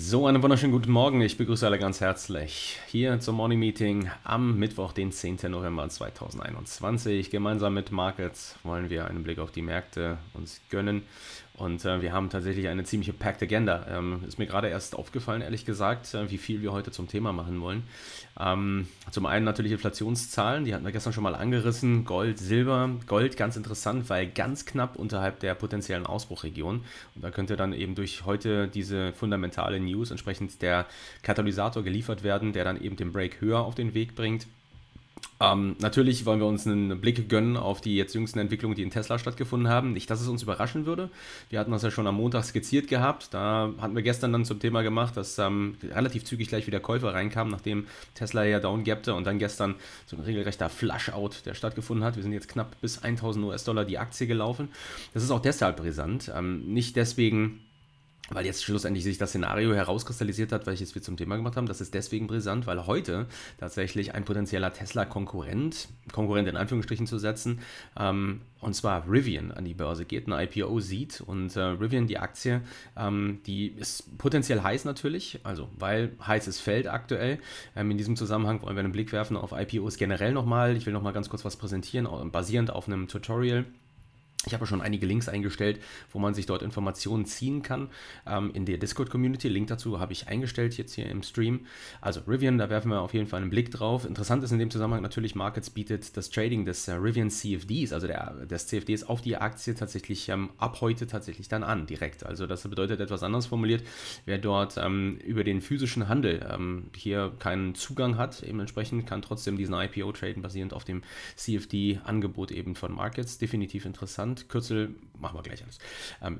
So, einen wunderschönen guten Morgen. Ich begrüße alle ganz herzlich hier zum Morning Meeting am Mittwoch, den 10. November 2021. Gemeinsam mit Markets wollen wir einen Blick auf die Märkte uns gönnen. Und wir haben tatsächlich eine ziemliche packed Agenda. Ist mir gerade erst aufgefallen, ehrlich gesagt, wie viel wir heute zum Thema machen wollen. Zum einen natürlich Inflationszahlen, die hatten wir gestern schon mal angerissen. Gold, Silber. Gold ganz interessant, weil ganz knapp unterhalb der potenziellen Ausbruchregion. Und da könnte dann eben durch heute diese fundamentale News entsprechend der Katalysator geliefert werden, der dann eben den Break höher auf den Weg bringt. Natürlich wollen wir uns einen Blick gönnen auf die jetzt jüngsten Entwicklungen, die in Tesla stattgefunden haben. Nicht, dass es uns überraschen würde. Wir hatten das ja schon am Montag skizziert gehabt. Da hatten wir gestern dann zum Thema gemacht, dass relativ zügig gleich wieder Käufer reinkamen, nachdem Tesla ja downgappte und dann gestern so ein regelrechter Flush-Out, der stattgefunden hat. Wir sind jetzt knapp bis 1000 US-Dollar die Aktie gelaufen. Das ist auch deshalb brisant. Nicht deswegen, weil jetzt schlussendlich sich das Szenario herauskristallisiert hat, welches wir zum Thema gemacht haben. Das ist deswegen brisant, weil heute tatsächlich ein potenzieller Tesla-Konkurrent in Anführungsstrichen zu setzen, und zwar Rivian an die Börse geht, ein IPO sieht. Und Rivian, die Aktie, die ist potenziell heiß natürlich, also weil heißes Feld aktuell. In diesem Zusammenhang wollen wir einen Blick werfen auf IPOs generell nochmal. Ich will nochmal ganz kurz was präsentieren, basierend auf einem Tutorial. Ich habe schon einige Links eingestellt, wo man sich dort Informationen ziehen kann in der Discord-Community. Link dazu habe ich eingestellt jetzt hier im Stream. Also Rivian, da werfen wir auf jeden Fall einen Blick drauf. Interessant ist in dem Zusammenhang natürlich, Markets bietet das Trading des Rivian CFDs, also des CFDs auf die Aktie tatsächlich ab heute tatsächlich dann an, direkt. Also das bedeutet etwas anders formuliert, wer dort über den physischen Handel hier keinen Zugang hat, eben entsprechend kann trotzdem diesen IPO traden, basierend auf dem CFD-Angebot eben von Markets. Definitiv interessant. Kürzel machen wir gleich alles.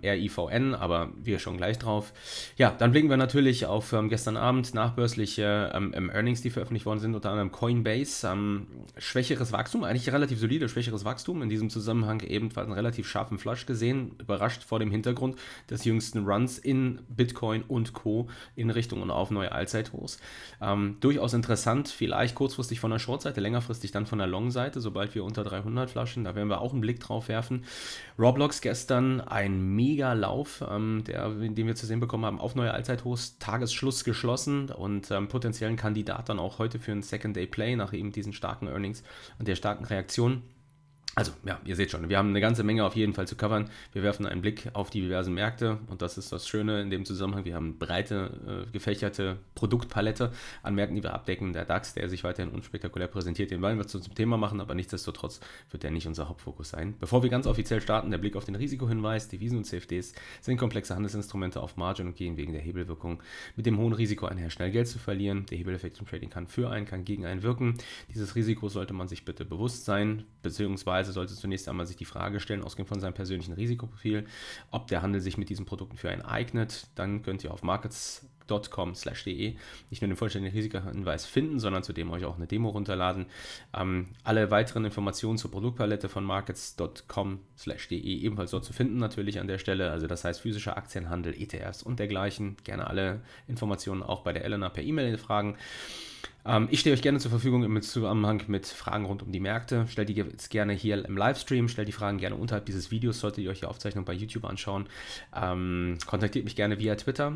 RIVN, aber wir schauen gleich drauf. Ja, dann blicken wir natürlich auf gestern Abend nachbörsliche Earnings, die veröffentlicht worden sind, unter anderem Coinbase. Schwächeres Wachstum, eigentlich relativ solide, schwächeres Wachstum. In diesem Zusammenhang ebenfalls einen relativ scharfen Flush gesehen, überrascht vor dem Hintergrund des jüngsten Runs in Bitcoin und Co. in Richtung und auf neue Allzeithochs. Durchaus interessant, vielleicht kurzfristig von der Short-Seite, längerfristig dann von der Long-Seite, sobald wir unter 300 flashen, da werden wir auch einen Blick drauf werfen. Roblox gestern ein Mega-Lauf, den wir zu sehen bekommen haben, auf neue Allzeithochs, Tagesschluss geschlossen und potenziellen Kandidat dann auch heute für ein Second-Day-Play nach eben diesen starken Earnings und der starken Reaktion. Also, ja, ihr seht schon, wir haben eine ganze Menge auf jeden Fall zu covern. Wir werfen einen Blick auf die diversen Märkte und das ist das Schöne in dem Zusammenhang. Wir haben breite, gefächerte Produktpalette an Märkten, die wir abdecken. Der DAX, der sich weiterhin unspektakulär präsentiert, den wollen wir zum Thema machen, aber nichtsdestotrotz wird der nicht unser Hauptfokus sein. Bevor wir ganz offiziell starten, der Blick auf den Risikohinweis. Devisen und CFDs sind komplexe Handelsinstrumente auf Margin und gehen wegen der Hebelwirkung mit dem hohen Risiko einher, schnell Geld zu verlieren. Der Hebeleffekt im Trading kann für einen, kann gegen einen wirken. Dieses Risiko sollte man sich bitte bewusst sein, beziehungsweise sollte zunächst einmal sich die Frage stellen, ausgehend von seinem persönlichen Risikoprofil, ob der Handel sich mit diesen Produkten für einen eignet. Dann könnt ihr auf markets.com/de nicht nur den vollständigen Risikohinweis finden, sondern zudem euch auch eine Demo runterladen. Alle weiteren Informationen zur Produktpalette von markets.com/de ebenfalls dort zu finden, natürlich an der Stelle. Also das heißt physischer Aktienhandel, ETFs und dergleichen. Gerne alle Informationen auch bei der Elena per E-Mail fragen. Ich stehe euch gerne zur Verfügung im Zusammenhang mit Fragen rund um die Märkte. Stellt die jetzt gerne hier im Livestream, stellt die Fragen gerne unterhalb dieses Videos, solltet ihr euch die Aufzeichnung bei YouTube anschauen. Kontaktiert mich gerne via Twitter,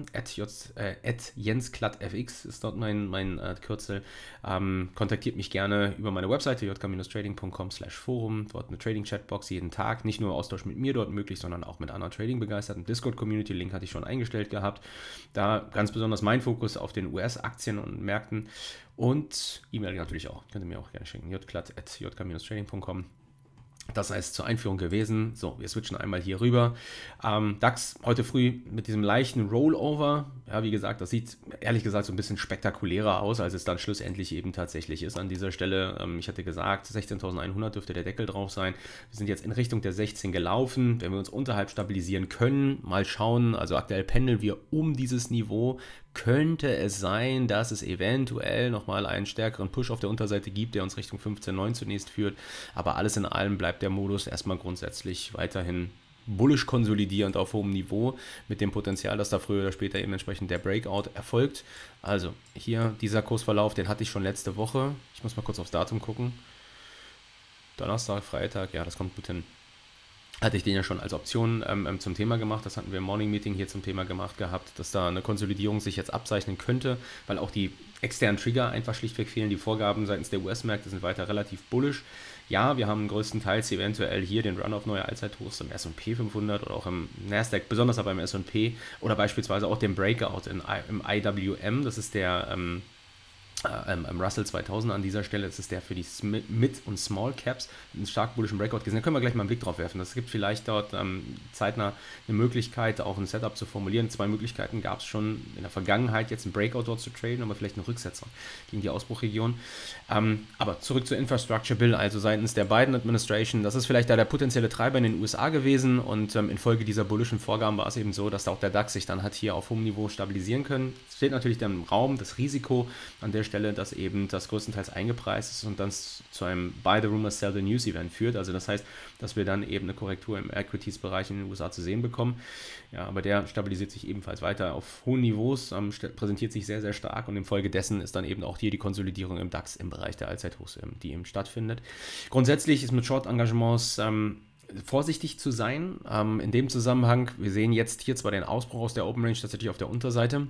@jensklattfx ist dort mein Kürzel. Kontaktiert mich gerne über meine Webseite jk-trading.com/forum, dort eine Trading-Chatbox jeden Tag. Nicht nur Austausch mit mir dort möglich, sondern auch mit anderen Trading-begeisterten Discord-Community-Link hatte ich schon eingestellt gehabt. Da ganz besonders mein Fokus auf den US-Aktien und Märkten. Und E-Mail natürlich auch. Könnt ihr mir auch gerne schicken. jklatt@jk-trading.com. Das heißt zur Einführung gewesen. So, wir switchen einmal hier rüber. DAX heute früh mit diesem leichten Rollover. Ja, wie gesagt, das sieht ehrlich gesagt so ein bisschen spektakulärer aus, als es dann schlussendlich eben tatsächlich ist an dieser Stelle. Ich hatte gesagt, 16.100 dürfte der Deckel drauf sein. Wir sind jetzt in Richtung der 16 gelaufen. Wenn wir uns unterhalb stabilisieren können, mal schauen. Also aktuell pendeln wir um dieses Niveau. Könnte es sein, dass es eventuell nochmal einen stärkeren Push auf der Unterseite gibt, der uns Richtung 15,9 zunächst führt. Aber alles in allem bleibt der Modus erstmal grundsätzlich weiterhin bullisch konsolidierend auf hohem Niveau mit dem Potenzial, dass da früher oder später eben entsprechend der Breakout erfolgt. Also hier dieser Kursverlauf, den hatte ich schon letzte Woche. Ich muss mal kurz aufs Datum gucken. Donnerstag, Freitag, ja, das kommt gut hin. hatte ich den ja schon als Option zum Thema gemacht. Das hatten wir im Morning Meeting hier zum Thema gemacht gehabt, dass da eine Konsolidierung sich jetzt abzeichnen könnte, weil auch die externen Trigger einfach schlichtweg fehlen. Die Vorgaben seitens der US-Märkte sind weiter relativ bullish. Ja, wir haben größtenteils eventuell hier den Run auf neue Allzeithochs im S&P 500 oder auch im Nasdaq, besonders aber im S&P oder beispielsweise auch den Breakout im IWM. Das ist der Russell 2000 an dieser Stelle. Das ist der für die Mid- und Small Caps, einen stark bullischen Breakout gesehen. Da können wir gleich mal einen Blick drauf werfen. Das gibt vielleicht dort zeitnah eine Möglichkeit, auch ein Setup zu formulieren. 2 Möglichkeiten gab es schon in der Vergangenheit, jetzt einen Breakout dort zu traden, aber vielleicht einen Rücksetzer gegen die Ausbruchregion. Aber zurück zur Infrastructure Bill, also seitens der Biden Administration. Das ist vielleicht da der potenzielle Treiber in den USA gewesen und infolge dieser bullischen Vorgaben war es eben so, dass auch der DAX sich dann hat hier auf hohem Niveau stabilisieren können. Es steht natürlich dann im Raum das Risiko an der Stelle, dass eben das größtenteils eingepreist ist und dann zu einem Buy the Rumor, Sell the News Event führt. Also das heißt, dass wir dann eben eine Korrektur im Equities-Bereich in den USA zu sehen bekommen. Ja, aber der stabilisiert sich ebenfalls weiter auf hohen Niveaus, präsentiert sich sehr, sehr stark und infolgedessen ist dann eben auch hier die Konsolidierung im DAX im Bereich der Allzeithochs, die eben stattfindet. Grundsätzlich ist mit Short-Engagements vorsichtig zu sein. In dem Zusammenhang, wir sehen jetzt hier zwar den Ausbruch aus der Open Range tatsächlich auf der Unterseite,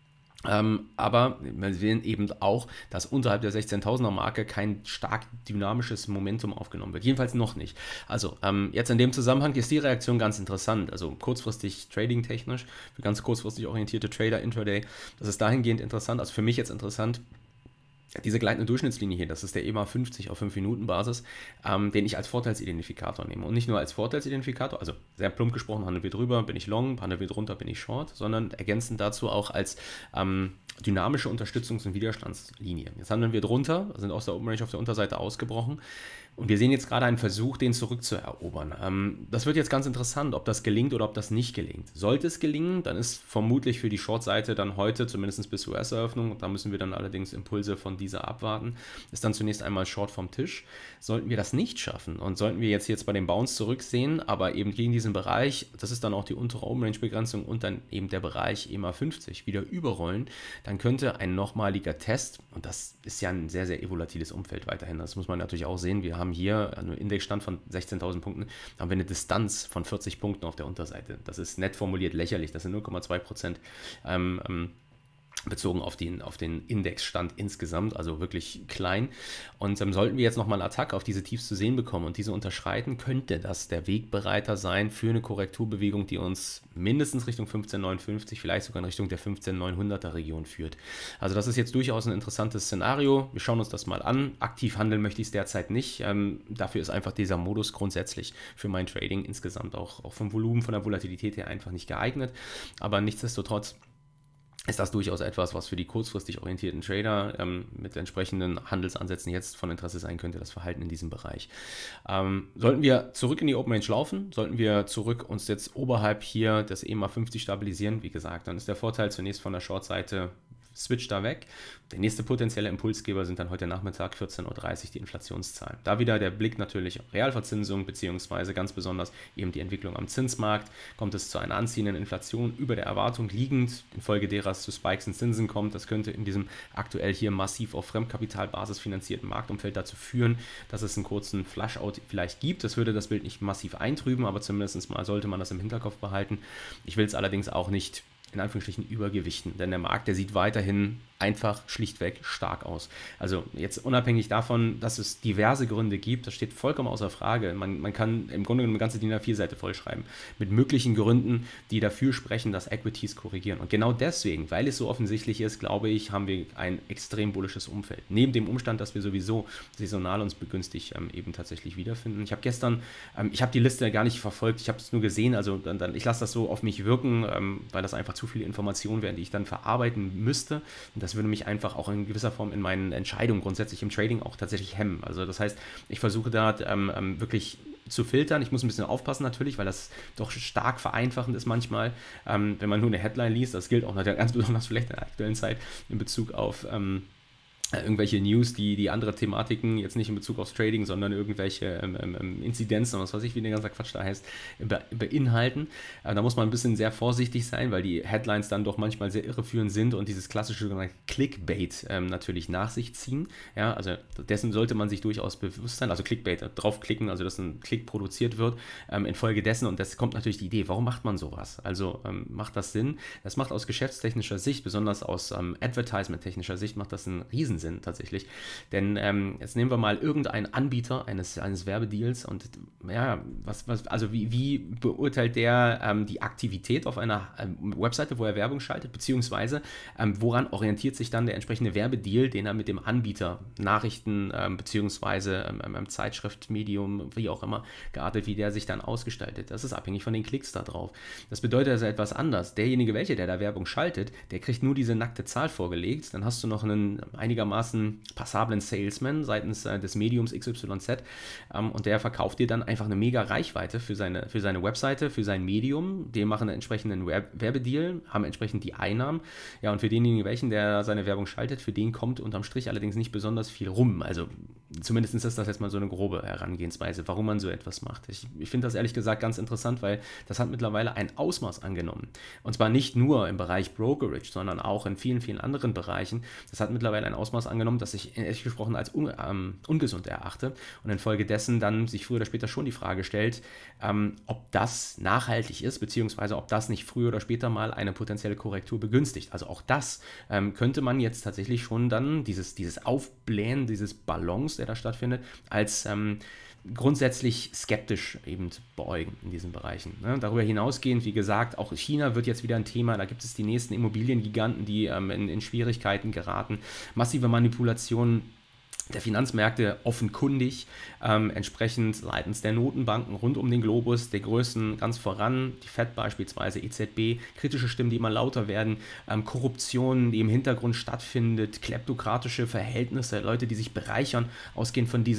aber wir sehen eben auch, dass unterhalb der 16.000er Marke kein stark dynamisches Momentum aufgenommen wird. Jedenfalls noch nicht. Also jetzt in dem Zusammenhang ist die Reaktion ganz interessant. Also kurzfristig trading-technisch, für ganz kurzfristig orientierte Trader intraday. Das ist dahingehend interessant, also für mich jetzt interessant. Diese gleitende Durchschnittslinie hier, das ist der EMA 50 auf 5-Minuten-Basis, den ich als Vorteilsidentifikator nehme. Und nicht nur als Vorteilsidentifikator, also sehr plump gesprochen, handelt wir drüber, bin ich long, handelt wir drunter, bin ich short, sondern ergänzend dazu auch als dynamische Unterstützungs- und Widerstandslinie. Jetzt handeln wir drunter, sind aus der Open Range auf der Unterseite ausgebrochen. Und wir sehen jetzt gerade einen Versuch, den zurückzuerobern. Das wird jetzt ganz interessant, ob das gelingt oder ob das nicht gelingt. Sollte es gelingen, dann ist vermutlich für die Short-Seite dann heute, zumindest bis US-Eröffnung, da müssen wir dann allerdings Impulse von dieser abwarten, ist dann zunächst einmal Short vom Tisch. Sollten wir das nicht schaffen und sollten wir jetzt bei dem Bounce zurücksehen, aber eben gegen diesen Bereich, das ist dann auch die untere Open-Range-Begrenzung und dann eben der Bereich EMA 50 wieder überrollen, dann könnte ein nochmaliger Test, und das ist ja ein sehr, sehr volatiles Umfeld weiterhin, das muss man natürlich auch sehen, wir haben hier einen Indexstand von 16.000 Punkten, haben wir eine Distanz von 40 Punkten auf der Unterseite. Das ist nett formuliert lächerlich, das sind 0,2%. Bezogen auf den Indexstand insgesamt, also wirklich klein. Und sollten wir jetzt nochmal einen Attack auf diese Tiefs zu sehen bekommen und diese unterschreiten, könnte das der Wegbereiter sein für eine Korrekturbewegung, die uns mindestens Richtung 15,59, vielleicht sogar in Richtung der 15,900er Region führt. Also das ist jetzt durchaus ein interessantes Szenario. Wir schauen uns das mal an. Aktiv handeln möchte ich es derzeit nicht. Dafür ist einfach dieser Modus grundsätzlich für mein Trading insgesamt auch vom Volumen, von der Volatilität her einfach nicht geeignet. Aber nichtsdestotrotz ist das durchaus etwas, was für die kurzfristig orientierten Trader mit entsprechenden Handelsansätzen jetzt von Interesse sein könnte, das Verhalten in diesem Bereich. Sollten wir zurück in die Open Range laufen, sollten wir zurück uns jetzt oberhalb hier des EMA 50 stabilisieren, wie gesagt, dann ist der Vorteil zunächst von der Short-Seite switcht da weg. Der nächste potenzielle Impulsgeber sind dann heute Nachmittag 14:30 Uhr die Inflationszahlen. Da wieder der Blick natürlich auf Realverzinsung beziehungsweise ganz besonders eben die Entwicklung am Zinsmarkt. Kommt es zu einer anziehenden Inflation über der Erwartung liegend, infolge derer es zu Spikes in Zinsen kommt. Das könnte in diesem aktuell hier massiv auf Fremdkapitalbasis finanzierten Marktumfeld dazu führen, dass es einen kurzen Flushout vielleicht gibt. Das würde das Bild nicht massiv eintrüben, aber zumindest mal sollte man das im Hinterkopf behalten. Ich will es allerdings auch nicht in Anführungsstrichen übergewichten, denn der Markt, der sieht weiterhin einfach schlichtweg stark aus. Also jetzt unabhängig davon, dass es diverse Gründe gibt, das steht vollkommen außer Frage. Man kann im Grunde genommen eine ganze DIN A4-Seite vollschreiben mit möglichen Gründen, die dafür sprechen, dass Equities korrigieren. Und genau deswegen, weil es so offensichtlich ist, glaube ich, haben wir ein extrem bullisches Umfeld. Neben dem Umstand, dass wir sowieso saisonal uns begünstigt eben tatsächlich wiederfinden. Ich habe gestern, ich habe die Liste gar nicht verfolgt, ich habe es nur gesehen, also ich lasse das so auf mich wirken, weil das einfach zu viele Informationen wären, die ich dann verarbeiten müsste. Und das würde mich einfach auch in gewisser Form in meinen Entscheidungen grundsätzlich im Trading auch tatsächlich hemmen. Also das heißt, ich versuche da wirklich zu filtern. Ich muss ein bisschen aufpassen natürlich, weil das doch stark vereinfachend ist manchmal, wenn man nur eine Headline liest. Das gilt auch ganz besonders vielleicht in der aktuellen Zeit in Bezug auf irgendwelche News, die andere Thematiken, jetzt nicht in Bezug aufs Trading, sondern irgendwelche Inzidenzen und was weiß ich, wie der ganze Quatsch da heißt, beinhalten. Da muss man ein bisschen sehr vorsichtig sein, weil die Headlines dann doch manchmal sehr irreführend sind und dieses klassische sogenannte Clickbait natürlich nach sich ziehen. Ja, also dessen sollte man sich durchaus bewusst sein, also Clickbait, draufklicken, also dass ein Klick produziert wird, infolgedessen, und das kommt natürlich die Idee, warum macht man sowas? Also macht das Sinn? Das macht aus geschäftstechnischer Sicht, besonders aus Advertisement-technischer Sicht, macht das einen Riesensinn tatsächlich. Denn jetzt nehmen wir mal irgendeinen Anbieter eines Werbedeals und ja, also wie beurteilt der die Aktivität auf einer Webseite, wo er Werbung schaltet, beziehungsweise woran orientiert sich dann der entsprechende Werbedeal, den er mit dem Anbieter, Nachrichten beziehungsweise Zeitschrift, Medium, wie auch immer geartet, wie der sich dann ausgestaltet. Das ist abhängig von den Klicks da drauf. Das bedeutet also etwas anders. Derjenige, der da Werbung schaltet, der kriegt nur diese nackte Zahl vorgelegt. Dann hast du noch einen einigermaßen passablen Salesman seitens des Mediums XYZ und der verkauft dir dann einfach eine mega Reichweite für seine Webseite, für sein Medium. Die machen einen entsprechenden Werbedeal, haben entsprechend die Einnahmen. Ja, und für denjenigen, der seine Werbung schaltet, für den kommt unterm Strich allerdings nicht besonders viel rum. Also zumindest ist das jetzt mal so eine grobe Herangehensweise, warum man so etwas macht. Ich finde das ehrlich gesagt ganz interessant, weil das hat mittlerweile ein Ausmaß angenommen. Und zwar nicht nur im Bereich Brokerage, sondern auch in vielen, vielen anderen Bereichen. Das hat mittlerweile ein Ausmaß angenommen, das ich ehrlich gesprochen als ungesund erachte und infolgedessen dann sich früher oder später schon die Frage stellt, ob das nachhaltig ist, beziehungsweise ob das nicht früher oder später mal eine potenzielle Korrektur begünstigt. Also auch das könnte man jetzt tatsächlich schon dann, dieses Aufblähen dieses Ballons, der da stattfindet, als grundsätzlich skeptisch eben beäugen in diesen Bereichen. Ne? Darüber hinausgehend, wie gesagt, auch China wird jetzt wieder ein Thema, da gibt es die nächsten Immobiliengiganten, die in Schwierigkeiten geraten, massive Manipulationen der Finanzmärkte offenkundig, entsprechend seitens der Notenbanken rund um den Globus, der Größen ganz voran, die Fed beispielsweise, EZB, kritische Stimmen, die immer lauter werden, Korruption, die im Hintergrund stattfindet, kleptokratische Verhältnisse, Leute, die sich bereichern, ausgehend von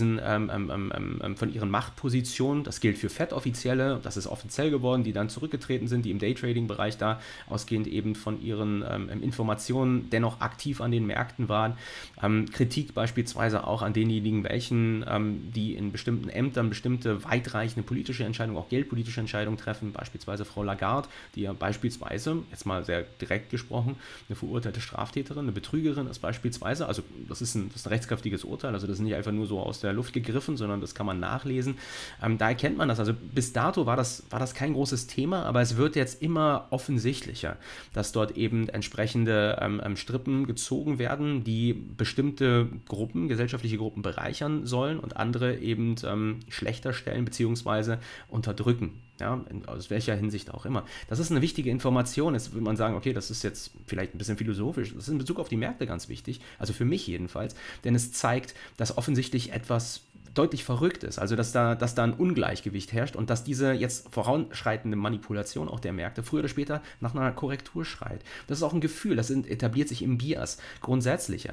von ihren Machtpositionen. Das gilt für Fed-Offizielle, das ist offiziell geworden, die dann zurückgetreten sind, die im Daytrading-Bereich da ausgehend eben von ihren Informationen dennoch aktiv an den Märkten waren. Kritik beispielsweise auch an denjenigen, die in bestimmten Ämtern bestimmte weitreichende politische Entscheidungen, auch geldpolitische Entscheidungen treffen, beispielsweise Frau Lagarde, die ja beispielsweise, jetzt mal sehr direkt gesprochen, eine verurteilte Straftäterin, eine Betrügerin ist beispielsweise, also das ist ein rechtskräftiges Urteil, also das ist nicht einfach nur so aus der Luft gegriffen, sondern das kann man nachlesen. Da erkennt man das, also bis dato war das kein großes Thema, aber es wird jetzt immer offensichtlicher, dass dort eben entsprechende Strippen gezogen werden, die bestimmte Gruppen, gesellschaftliche Gruppen bereichern sollen und andere eben schlechter stellen bzw. unterdrücken. Ja, aus welcher Hinsicht auch immer. Das ist eine wichtige Information. Jetzt würde man sagen, okay, das ist jetzt vielleicht ein bisschen philosophisch. Das ist in Bezug auf die Märkte ganz wichtig, also für mich jedenfalls, denn es zeigt, dass offensichtlich etwas deutlich verrückt ist, also dass da ein Ungleichgewicht herrscht und dass diese jetzt voranschreitende Manipulation auch der Märkte früher oder später nach einer Korrektur schreit. Das ist auch ein Gefühl, das etabliert sich im Bias grundsätzlich.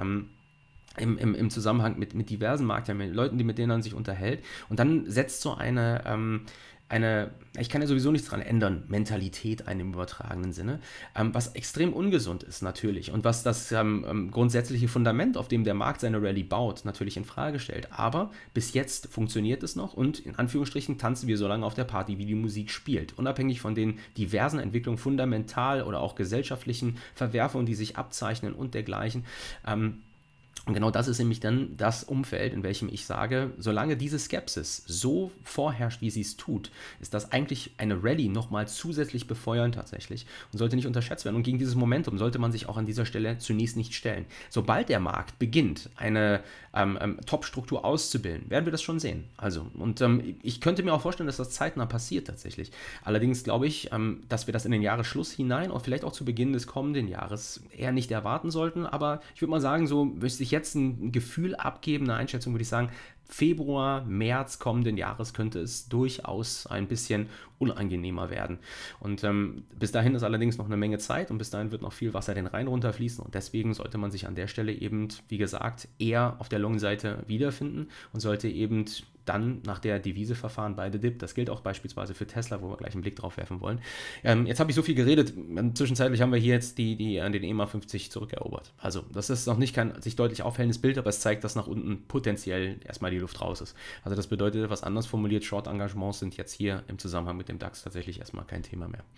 Im Zusammenhang mit diversen Marktteilnehmern, Leuten, mit denen man sich unterhält. Und dann setzt so eine ich kann ja sowieso nichts dran ändern, Mentalität im übertragenen Sinne, was extrem ungesund ist natürlich und was das grundsätzliche Fundament, auf dem der Markt seine Rallye baut, natürlich in Frage stellt. Aber bis jetzt funktioniert es noch und in Anführungsstrichen tanzen wir so lange auf der Party, wie die Musik spielt. Unabhängig von den diversen Entwicklungen, fundamental oder auch gesellschaftlichen Verwerfungen, die sich abzeichnen und dergleichen. Und genau das ist nämlich dann das Umfeld, in welchem ich sage, solange diese Skepsis so vorherrscht, wie sie es tut, ist das eigentlich eine Rallye nochmal zusätzlich befeuern tatsächlich und sollte nicht unterschätzt werden. Und gegen dieses Momentum sollte man sich auch an dieser Stelle zunächst nicht stellen. Sobald der Markt beginnt, eine Top-Struktur auszubilden, werden wir das schon sehen. Also, und ich könnte mir auch vorstellen, dass das zeitnah passiert tatsächlich. Allerdings glaube ich, dass wir das in den Jahresschluss hinein und vielleicht auch zu Beginn des kommenden Jahres eher nicht erwarten sollten. Aber ich würde mal sagen, so müsste ich jetzt ein Gefühl abgeben, eine Einschätzung würde ich sagen, Februar, März kommenden Jahres könnte es durchaus ein bisschen unangenehmer werden. Und bis dahin ist allerdings noch eine Menge Zeit und bis dahin wird noch viel Wasser den Rhein runterfließen und deswegen sollte man sich an der Stelle eben, wie gesagt, eher auf der Long-Seite wiederfinden und sollte eben dann nach der Devise verfahren, beide Dip. Das gilt auch beispielsweise für Tesla, wo wir gleich einen Blick drauf werfen wollen. Jetzt habe ich so viel geredet. Zwischenzeitlich haben wir hier jetzt den EMA 50 zurückerobert. Also das ist noch nicht kein sich deutlich aufhellendes Bild, aber es zeigt, dass nach unten potenziell erstmal die Luft raus ist. Also das bedeutet, etwas anders formuliert, Short-Engagements sind jetzt hier im Zusammenhang mit dem DAX tatsächlich erstmal kein Thema mehr.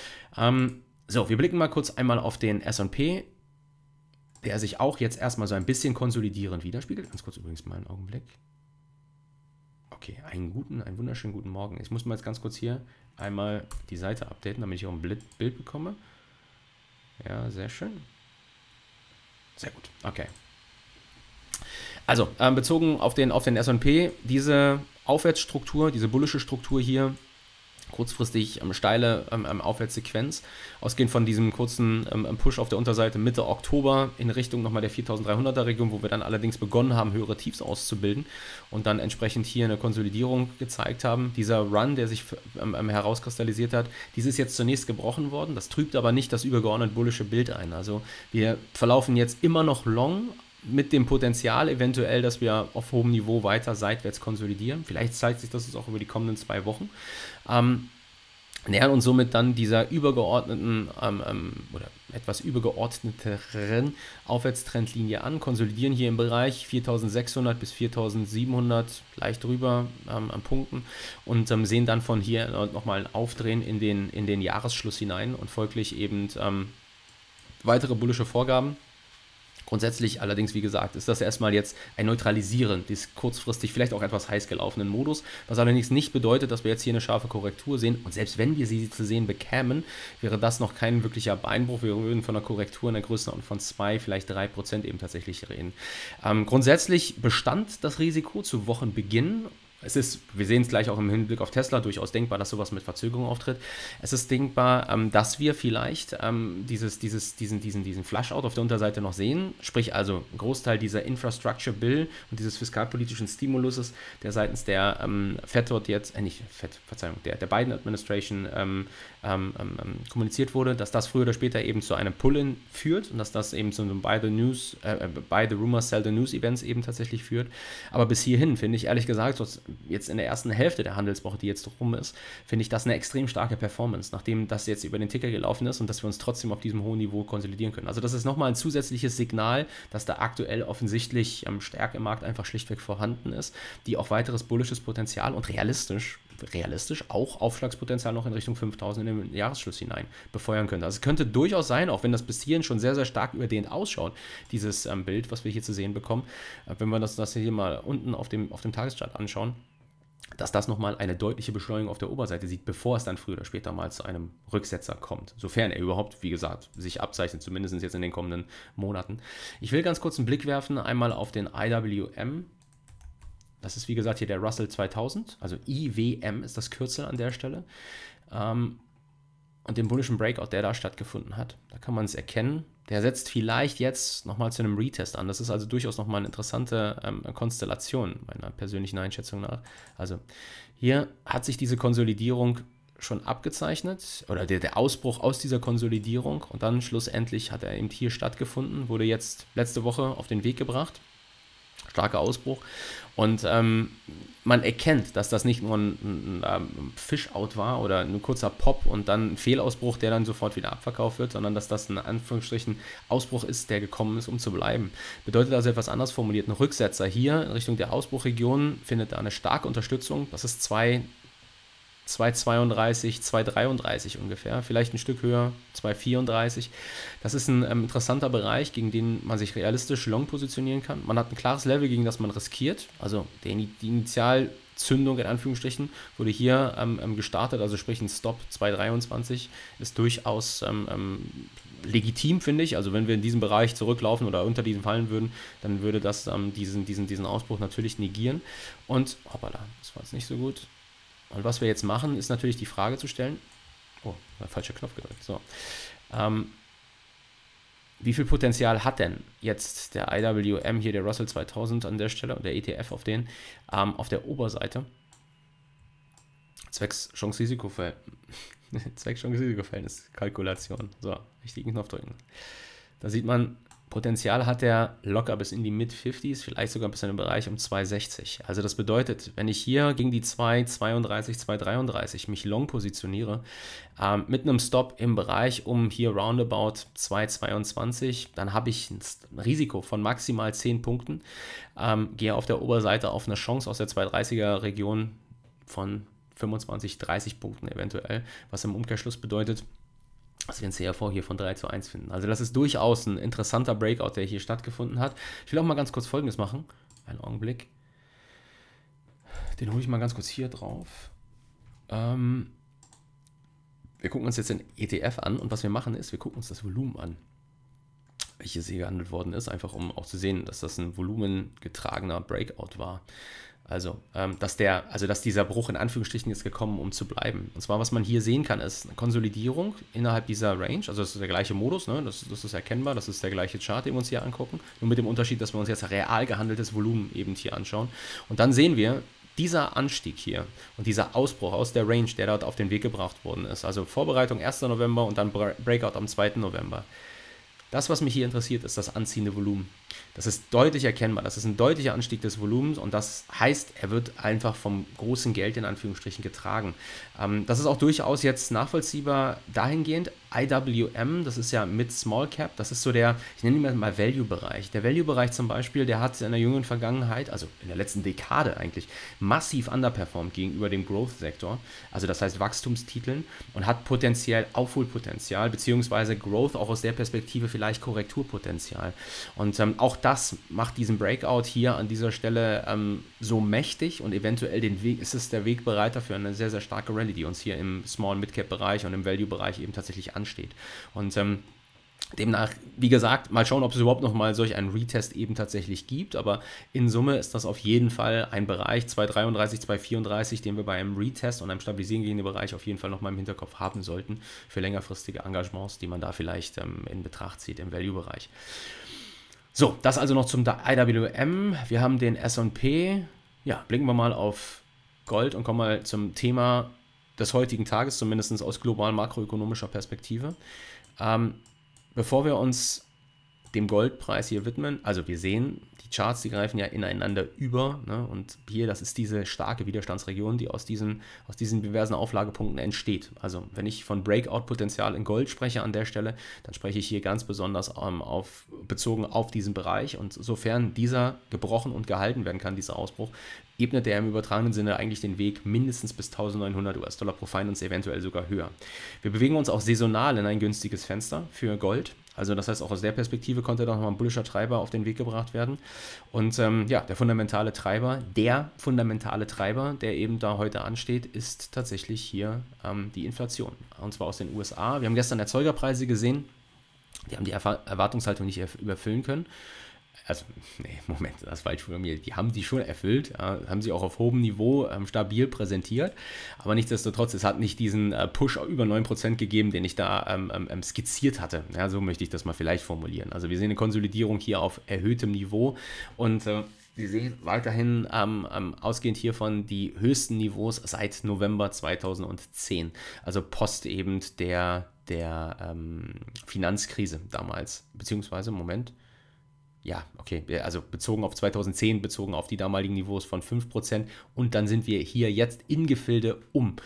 So, wir blicken mal kurz einmal auf den S&P, der sich auch jetzt erstmal so ein bisschen konsolidierend widerspiegelt. Ganz kurz übrigens mal einen Augenblick. Okay, einen wunderschönen guten Morgen. Ich muss mal jetzt ganz kurz hier einmal die Seite updaten, damit ich auch ein Bild bekomme. Ja, sehr schön. Sehr gut, okay. Also, bezogen auf den S&P, diese Aufwärtsstruktur, diese bullische Struktur hier, kurzfristig steile Aufwärtssequenz, ausgehend von diesem kurzen Push auf der Unterseite Mitte Oktober in Richtung nochmal der 4300er Region, wo wir dann allerdings begonnen haben, höhere Tiefs auszubilden und dann entsprechend hier eine Konsolidierung gezeigt haben. Dieser Run, der sich herauskristallisiert hat, dies ist jetzt zunächst gebrochen worden, das trübt aber nicht das übergeordnet bullische Bild ein. Also wir verlaufen jetzt immer noch long, mit dem Potenzial eventuell, dass wir auf hohem Niveau weiter seitwärts konsolidieren. Vielleicht zeigt sich das auch über die kommenden 2 Wochen. Nähern uns somit dann dieser übergeordneten oder etwas übergeordneteren Aufwärtstrendlinie an, konsolidieren hier im Bereich 4600 bis 4700, leicht drüber an Punkten und sehen dann von hier nochmal ein Aufdrehen in den Jahresschluss hinein und folglich eben weitere bullische Vorgaben. Grundsätzlich allerdings, wie gesagt, ist das erstmal jetzt ein Neutralisieren des kurzfristig vielleicht auch etwas heiß gelaufenen Modus, was allerdings nicht bedeutet, dass wir jetzt hier eine scharfe Korrektur sehen. Und selbst wenn wir sie zu sehen bekämen, wäre das noch kein wirklicher Beinbruch. Wir würden von einer Korrektur in der Größenordnung von 2, vielleicht 3% eben tatsächlich reden. Grundsätzlich bestand das Risiko zu Wochenbeginn. Es ist, wir sehen es gleich auch im Hinblick auf Tesla, durchaus denkbar, dass sowas mit Verzögerung auftritt. Es ist denkbar, dass wir vielleicht diesen Flushout auf der Unterseite noch sehen, sprich also ein Großteil dieser Infrastructure Bill und dieses fiskalpolitischen Stimuluses, der seitens der Fed dort jetzt, der Biden Administration kommuniziert wurde, dass das früher oder später eben zu einem Pull-in führt und dass das eben zu einem Buy the Rumors, Sell the News Events eben tatsächlich führt. Aber bis hierhin finde ich ehrlich gesagt, jetzt in der ersten Hälfte der Handelswoche, die jetzt rum ist, finde ich das eine extrem starke Performance, nachdem das jetzt über den Ticker gelaufen ist und dass wir uns trotzdem auf diesem hohen Niveau konsolidieren können. Also das ist nochmal ein zusätzliches Signal, dass da aktuell offensichtlich Stärke im Markt einfach schlichtweg vorhanden ist, die auch weiteres bullisches Potenzial und realistisch auch Aufschlagspotenzial noch in Richtung 5000 in den Jahresschluss hinein befeuern könnte. Also es könnte durchaus sein, auch wenn das bis hierhin schon sehr, sehr stark überdehnt ausschaut, dieses Bild, was wir hier zu sehen bekommen, wenn wir das hier mal unten auf dem Tageschart anschauen, dass das nochmal eine deutliche Beschleunigung auf der Oberseite sieht, bevor es dann früher oder später mal zu einem Rücksetzer kommt. Sofern er überhaupt, wie gesagt, sich abzeichnet, zumindest jetzt in den kommenden Monaten. Ich will ganz kurz einen Blick werfen, einmal auf den IWM. Das ist wie gesagt hier der Russell 2000, also IWM ist das Kürzel an der Stelle. Und den bullischen Breakout, der da stattgefunden hat, da kann man es erkennen. Der setzt vielleicht jetzt nochmal zu einem Retest an. Das ist also durchaus nochmal eine interessante Konstellation, meiner persönlichen Einschätzung nach. Also hier hat sich diese Konsolidierung schon abgezeichnet oder der Ausbruch aus dieser Konsolidierung und dann schlussendlich hat er eben hier stattgefunden, wurde jetzt letzte Woche auf den Weg gebracht. Starker Ausbruch und man erkennt, dass das nicht nur ein Fish-Out war oder ein kurzer Pop und dann ein Fehlausbruch, der dann sofort wieder abverkauft wird, sondern dass das ein Anführungsstrichen Ausbruch ist, der gekommen ist, um zu bleiben. Bedeutet also etwas anders formuliert, ein Rücksetzer hier in Richtung der Ausbruchregion findet da eine starke Unterstützung, das ist 2,32, 2,33 ungefähr, vielleicht ein Stück höher, 2,34. Das ist ein interessanter Bereich, gegen den man sich realistisch long positionieren kann. Man hat ein klares Level, gegen das man riskiert. Also die Initialzündung in Anführungsstrichen wurde hier gestartet, also sprich ein Stop 2,23 ist durchaus legitim, finde ich. Also wenn wir in diesem Bereich zurücklaufen oder unter diesem fallen würden, dann würde das diesen Ausbruch natürlich negieren. Und hoppala, das war jetzt nicht so gut. Und was wir jetzt machen, ist natürlich die Frage zu stellen, oh, falscher Knopf gedrückt, so, wie viel Potenzial hat denn jetzt der IWM, hier der Russell 2000 an der Stelle und der ETF auf auf der Oberseite, zwecks Chance-Risiko-Verhältnis, Kalkulation, so, richtigen Knopf drücken. Da sieht man, Potenzial hat er locker bis in die Mid-50s, vielleicht sogar bis in den Bereich um 2,60. Also das bedeutet, wenn ich hier gegen die 2,32, 2,33 mich long positioniere, mit einem Stop im Bereich um hier roundabout 2,22, dann habe ich ein Risiko von maximal 10 Punkten, gehe auf der Oberseite auf eine Chance aus der 2,30er Region von 25, 30 Punkten eventuell, was im Umkehrschluss bedeutet, dass wir ein CRV hier von 3:1 finden. Also das ist durchaus ein interessanter Breakout, der hier stattgefunden hat. Ich will auch mal ganz kurz Folgendes machen. Einen Augenblick. Den hole ich mal ganz kurz hier drauf. Wir gucken uns jetzt den ETF an und was wir machen ist, wir gucken uns das Volumen an, welches hier gehandelt worden ist, einfach um auch zu sehen, dass das ein volumengetragener Breakout war. Also, dass dieser Bruch in Anführungsstrichen ist gekommen, um zu bleiben. Und zwar, was man hier sehen kann, ist eine Konsolidierung innerhalb dieser Range. Also, das ist der gleiche Modus, ne? Das ist erkennbar, das ist der gleiche Chart, den wir uns hier angucken. Nur mit dem Unterschied, dass wir uns jetzt real gehandeltes Volumen eben hier anschauen. Und dann sehen wir, dieser Anstieg hier und dieser Ausbruch aus der Range, der dort auf den Weg gebracht worden ist, also Vorbereitung 1. November und dann Breakout am 2. November. Das, was mich hier interessiert, ist das anziehende Volumen. Das ist deutlich erkennbar, das ist ein deutlicher Anstieg des Volumens und das heißt, er wird einfach vom großen Geld in Anführungsstrichen getragen. Das ist auch durchaus jetzt nachvollziehbar dahingehend. IWM, das ist ja mit Small Cap, das ist so der, ich nenne ihn mal Value-Bereich. Der Value-Bereich zum Beispiel, der hat in der jüngeren Vergangenheit, also in der letzten Dekade eigentlich, massiv underperformed gegenüber dem Growth-Sektor, also das heißt Wachstumstiteln und hat potenziell Aufholpotenzial, beziehungsweise Growth auch aus der Perspektive vielleicht Korrekturpotenzial. Und auch das macht diesen Breakout hier an dieser Stelle so mächtig und eventuell ist es der Wegbereiter für eine sehr, sehr starke Rallye, die uns hier im Small-Mid-Cap-Bereich und im Value-Bereich eben tatsächlich ansteht. Und demnach, wie gesagt, mal schauen, ob es überhaupt noch mal solch einen Retest eben tatsächlich gibt, aber in Summe ist das auf jeden Fall ein Bereich 2,33, 2,34, den wir bei einem Retest und einem Stabilisieren gehenden Bereich auf jeden Fall noch mal im Hinterkopf haben sollten für längerfristige Engagements, die man da vielleicht in Betracht zieht im Value-Bereich. So, das also noch zum IWM. Wir haben den S&P. Ja, blicken wir mal auf Gold und kommen mal zum Thema des heutigen Tages, zumindest aus global makroökonomischer Perspektive. Bevor wir uns dem Goldpreis hier widmen, also wir sehen, die Charts, die greifen ja ineinander über, ne? Und hier, das ist diese starke Widerstandsregion, die aus diesen diversen Auflagepunkten entsteht. Also wenn ich von Breakout-Potenzial in Gold spreche an der Stelle, dann spreche ich hier ganz besonders bezogen auf diesen Bereich und sofern dieser gebrochen und gehalten werden kann, dieser Ausbruch, ebnet er im übertragenen Sinne eigentlich den Weg mindestens bis 1900 US-Dollar pro Fund und eventuell sogar höher. Wir bewegen uns auch saisonal in ein günstiges Fenster für Gold. Also das heißt, auch aus der Perspektive konnte da nochmal ein bullischer Treiber auf den Weg gebracht werden. Und ja, der fundamentale Treiber, der eben da heute ansteht, ist tatsächlich hier die Inflation. Und zwar aus den USA. Wir haben gestern Erzeugerpreise gesehen, die haben die Erwartungshaltung nicht überfüllen können. Also, nee, Moment, das ist falsch von mir. Die haben die schon erfüllt, haben sie auch auf hohem Niveau stabil präsentiert, aber nichtsdestotrotz, es hat nicht diesen Push über 9% gegeben, den ich da skizziert hatte. Ja, so möchte ich das mal vielleicht formulieren. Also wir sehen eine Konsolidierung hier auf erhöhtem Niveau und Sie sehen weiterhin ausgehend hiervon die höchsten Niveaus seit November 2010, also post eben der Finanzkrise damals, beziehungsweise, Moment, ja, okay, also bezogen auf 2010, bezogen auf die damaligen Niveaus von 5% und dann sind wir hier jetzt in Gefilde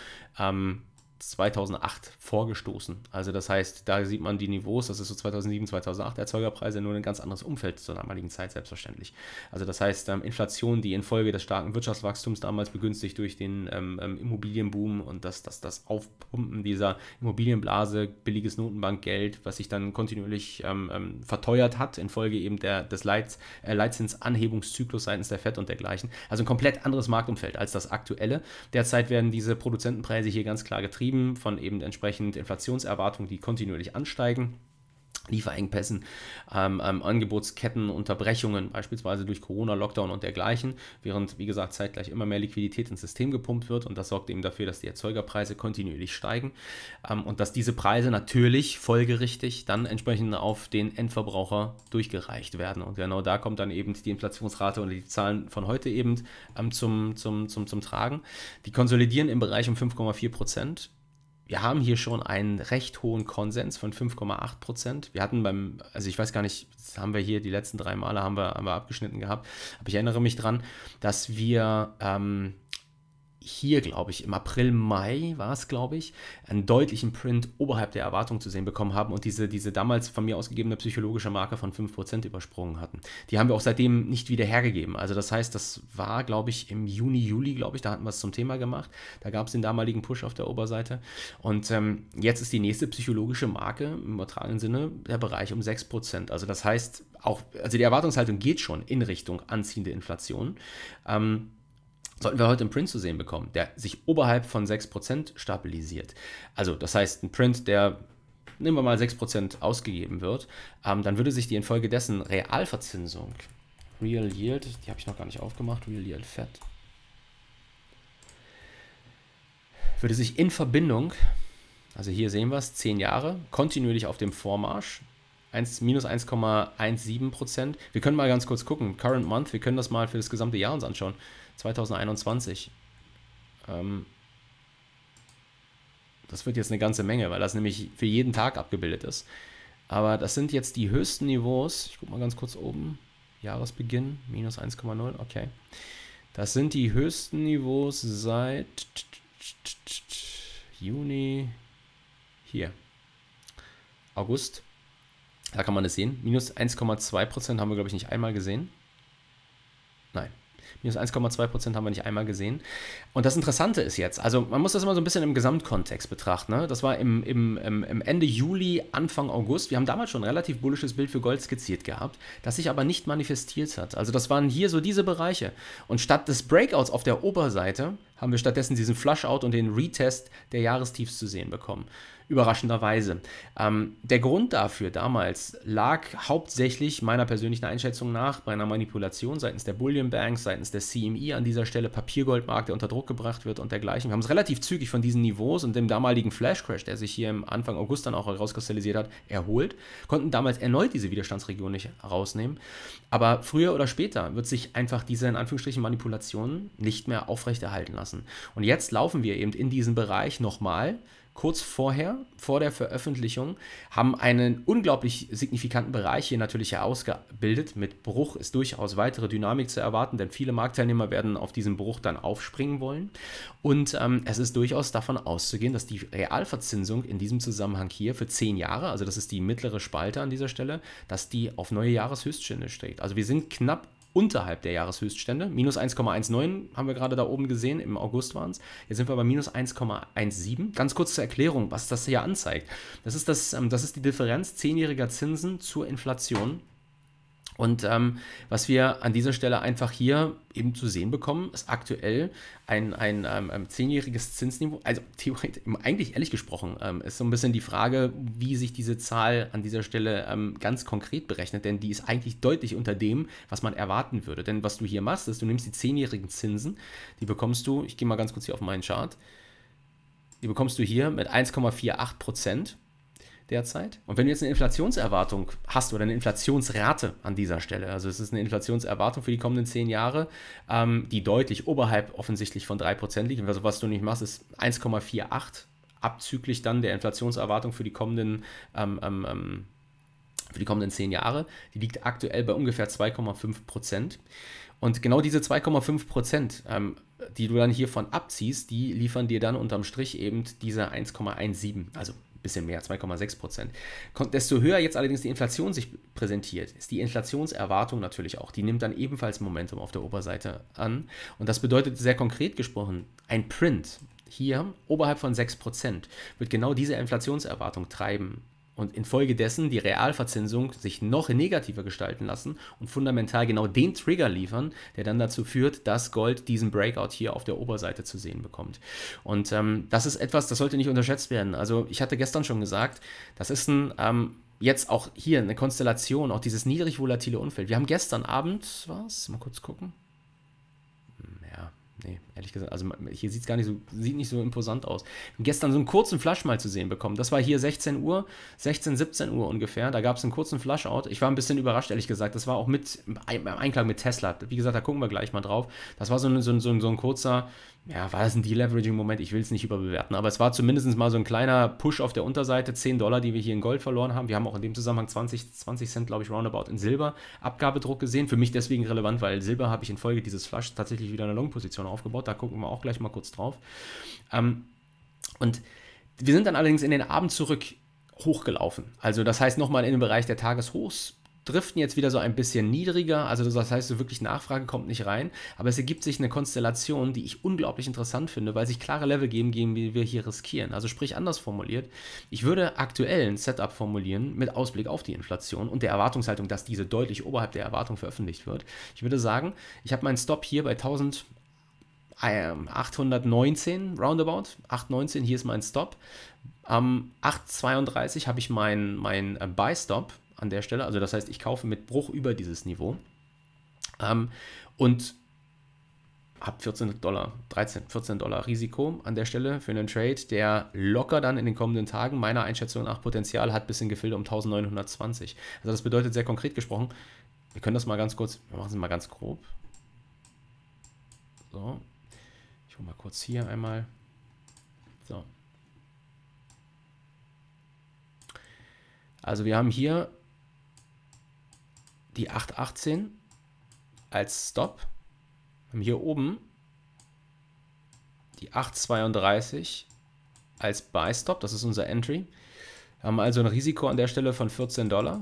2008 vorgestoßen. Also das heißt, da sieht man die Niveaus, das ist so 2007, 2008 Erzeugerpreise, nur ein ganz anderes Umfeld zur damaligen Zeit selbstverständlich. Also das heißt, Inflation, die infolge des starken Wirtschaftswachstums damals begünstigt durch den Immobilienboom und das Aufpumpen dieser Immobilienblase, billiges Notenbankgeld, was sich dann kontinuierlich verteuert hat infolge eben des Leitzinsanhebungszyklus seitens der FED und dergleichen. Also ein komplett anderes Marktumfeld als das aktuelle. Derzeit werden diese Produzentenpreise hier ganz klar getrieben von eben entsprechend Inflationserwartungen, die kontinuierlich ansteigen, Lieferengpässen, Angebotsketten, Unterbrechungen, beispielsweise durch Corona, Lockdown und dergleichen, während, wie gesagt, zeitgleich immer mehr Liquidität ins System gepumpt wird und das sorgt eben dafür, dass die Erzeugerpreise kontinuierlich steigen und dass diese Preise natürlich folgerichtig dann entsprechend auf den Endverbraucher durchgereicht werden und genau da kommt dann eben die Inflationsrate und die Zahlen von heute eben zum Tragen. Die konsolidieren im Bereich um 5,4%. wir haben hier schon einen recht hohen Konsens von 5,8%. Wir hatten also ich weiß gar nicht, das haben wir hier die letzten 3 Male haben wir abgeschnitten gehabt, aber ich erinnere mich dran, dass wir hier, glaube ich, im April, Mai war es, glaube ich, einen deutlichen Print oberhalb der Erwartung zu sehen bekommen haben und diese damals von mir ausgegebene psychologische Marke von 5% übersprungen hatten. Die haben wir auch seitdem nicht wieder hergegeben. Also das heißt, das war, glaube ich, im Juni, Juli, glaube ich, da hatten wir es zum Thema gemacht. Da gab es den damaligen Push auf der Oberseite. Und jetzt ist die nächste psychologische Marke im übertragenen Sinne der Bereich um 6%. Also das heißt, also die Erwartungshaltung geht schon in Richtung anziehende Inflation. Sollten wir heute einen Print zu sehen bekommen, der sich oberhalb von 6% stabilisiert. Also das heißt, ein Print, der, nehmen wir mal 6% ausgegeben wird, dann würde sich die infolgedessen Realverzinsung, Real Yield, die habe ich noch gar nicht aufgemacht, Real Yield Fed, würde sich in Verbindung, also hier sehen wir es, 10 Jahre, kontinuierlich auf dem Vormarsch, minus 1,17%. Wir können mal ganz kurz gucken, Current Month, wir können das mal für das gesamte Jahr uns anschauen. 2021. Das wird jetzt eine ganze Menge, weil das nämlich für jeden Tag abgebildet ist. Aber das sind jetzt die höchsten Niveaus. Ich gucke mal ganz kurz oben. Jahresbeginn, minus 1,0, okay. Das sind die höchsten Niveaus seit Juni, hier, August. Da kann man es sehen. Minus 1,2% haben wir, glaube ich, nicht einmal gesehen. Nein. Minus 1,2% haben wir nicht einmal gesehen. Und das Interessante ist jetzt, also man muss das immer so ein bisschen im Gesamtkontext betrachten. Ne? Das war im Ende Juli, Anfang August. Wir haben damals schon ein relativ bullisches Bild für Gold skizziert gehabt, das sich aber nicht manifestiert hat. Also das waren hier so diese Bereiche. Und statt des Breakouts auf der Oberseite haben wir stattdessen diesen Flushout und den Retest der Jahrestiefs zu sehen bekommen. Überraschenderweise. Der Grund dafür damals lag hauptsächlich meiner persönlichen Einschätzung nach bei einer Manipulation seitens der Bullion Banks, seitens der CME an dieser Stelle, Papiergoldmarkt, der unter Druck gebracht wird und dergleichen. Wir haben es relativ zügig von diesen Niveaus und dem damaligen Flash-Crash, der sich hier im Anfang August dann auch herauskristallisiert hat, erholt, konnten damals erneut diese Widerstandsregion nicht herausnehmen. Aber früher oder später wird sich einfach diese in Anführungsstrichen Manipulation nicht mehr aufrechterhalten lassen. Und jetzt laufen wir eben in diesen Bereich nochmal, kurz vor der Veröffentlichung, haben einen unglaublich signifikanten Bereich hier natürlich herausgebildet. Mit Bruch ist durchaus weitere Dynamik zu erwarten, denn viele Marktteilnehmer werden auf diesen Bruch dann aufspringen wollen. Und es ist durchaus davon auszugehen, dass die Realverzinsung in diesem Zusammenhang hier für 10 Jahre, also das ist die mittlere Spalte an dieser Stelle, dass die auf neue Jahreshöchststände steht. Also wir sind knapp unterhalb der Jahreshöchststände. Minus 1,19 haben wir gerade da oben gesehen, im August waren es. Jetzt sind wir bei minus 1,17. Ganz kurz zur Erklärung, was das hier anzeigt. Das ist die Differenz 10-jähriger Zinsen zur Inflation. Und was wir an dieser Stelle einfach hier eben zu sehen bekommen, ist aktuell ein 10-jähriges Zinsniveau. Also theoretisch, eigentlich ehrlich gesprochen, ist so ein bisschen die Frage, wie sich diese Zahl an dieser Stelle ganz konkret berechnet, denn die ist eigentlich deutlich unter dem, was man erwarten würde. Denn was du hier machst, ist, du nimmst die 10-jährigen Zinsen, die bekommst du, ich gehe mal ganz kurz hier auf meinen Chart, die bekommst du hier mit 1,48% derzeit. Und wenn du jetzt eine Inflationserwartung hast oder eine Inflationsrate an dieser Stelle, also es ist eine Inflationserwartung für die kommenden 10 Jahre, die deutlich oberhalb offensichtlich von 3% liegt. Also was du nicht machst, ist 1,48 abzüglich dann der Inflationserwartung für die kommenden 10 Jahre. Die liegt aktuell bei ungefähr 2,5%. Und genau diese 2,5%, die du dann hiervon abziehst, die liefern dir dann unterm Strich eben diese 1,17, also bisschen mehr, 2,6%. Desto höher jetzt allerdings die Inflation sich präsentiert, ist die Inflationserwartung natürlich auch. Die nimmt dann ebenfalls Momentum auf der Oberseite an. Und das bedeutet sehr konkret gesprochen, ein Print hier oberhalb von 6% wird genau diese Inflationserwartung treiben. Und infolgedessen die Realverzinsung sich noch negativer gestalten lassen und fundamental genau den Trigger liefern, der dann dazu führt, dass Gold diesen Breakout hier auf der Oberseite zu sehen bekommt. Und das ist etwas, das sollte nicht unterschätzt werden. Also ich hatte gestern schon gesagt, das ist jetzt auch hier eine Konstellation, auch dieses niedrig volatile Umfeld. Wir haben gestern Abend, mal kurz gucken. ehrlich gesagt. Also hier sieht es gar nicht so, sieht nicht so imposant aus. Gestern so einen kurzen Flush mal zu sehen bekommen. Das war hier 16 Uhr, 16, 17 Uhr ungefähr. Da gab es einen kurzen Flush-Out. Ich war ein bisschen überrascht, ehrlich gesagt. Das war auch mit im Einklang mit Tesla. Wie gesagt, da gucken wir gleich mal drauf. Das war so ein kurzer, ja, war das ein Deleveraging-Moment? Ich will es nicht überbewerten, aber es war zumindest mal so ein kleiner Push auf der Unterseite, $10, die wir hier in Gold verloren haben. Wir haben auch in dem Zusammenhang 20 Cent, glaube ich, roundabout in Silber Abgabedruck gesehen. Für mich deswegen relevant, weil Silber habe ich infolge dieses Flush tatsächlich wieder eine Long-Position aufgebaut. Da gucken wir auch gleich mal kurz drauf. Und wir sind dann allerdings in den Abend zurück hochgelaufen. Also das heißt nochmal in den Bereich der Tageshochs, driften jetzt wieder so ein bisschen niedriger, also das heißt, so wirklich Nachfrage kommt nicht rein, aber es ergibt sich eine Konstellation, die ich unglaublich interessant finde, weil sich klare Level geben, wie wir hier riskieren. Also sprich anders formuliert, ich würde aktuell ein Setup formulieren mit Ausblick auf die Inflation und der Erwartungshaltung, dass diese deutlich oberhalb der Erwartung veröffentlicht wird. Ich würde sagen, ich habe meinen Stop hier bei 1819 roundabout, 819, hier ist mein Stop. 832 habe ich mein Buy-Stop an der Stelle, also das heißt, ich kaufe mit Bruch über dieses Niveau und habe $14, $14 Risiko an der Stelle für einen Trade, der locker dann in den kommenden Tagen meiner Einschätzung nach Potenzial hat bis in Gefilde um 1920. Also das bedeutet sehr konkret gesprochen, wir können das mal ganz kurz, wir machen es mal ganz grob. So, ich hole mal kurz hier einmal, so. Also wir haben hier die 818 als Stop. Wir haben hier oben die 832 als Buy Stop. Das ist unser Entry. Wir haben also ein Risiko an der Stelle von $14.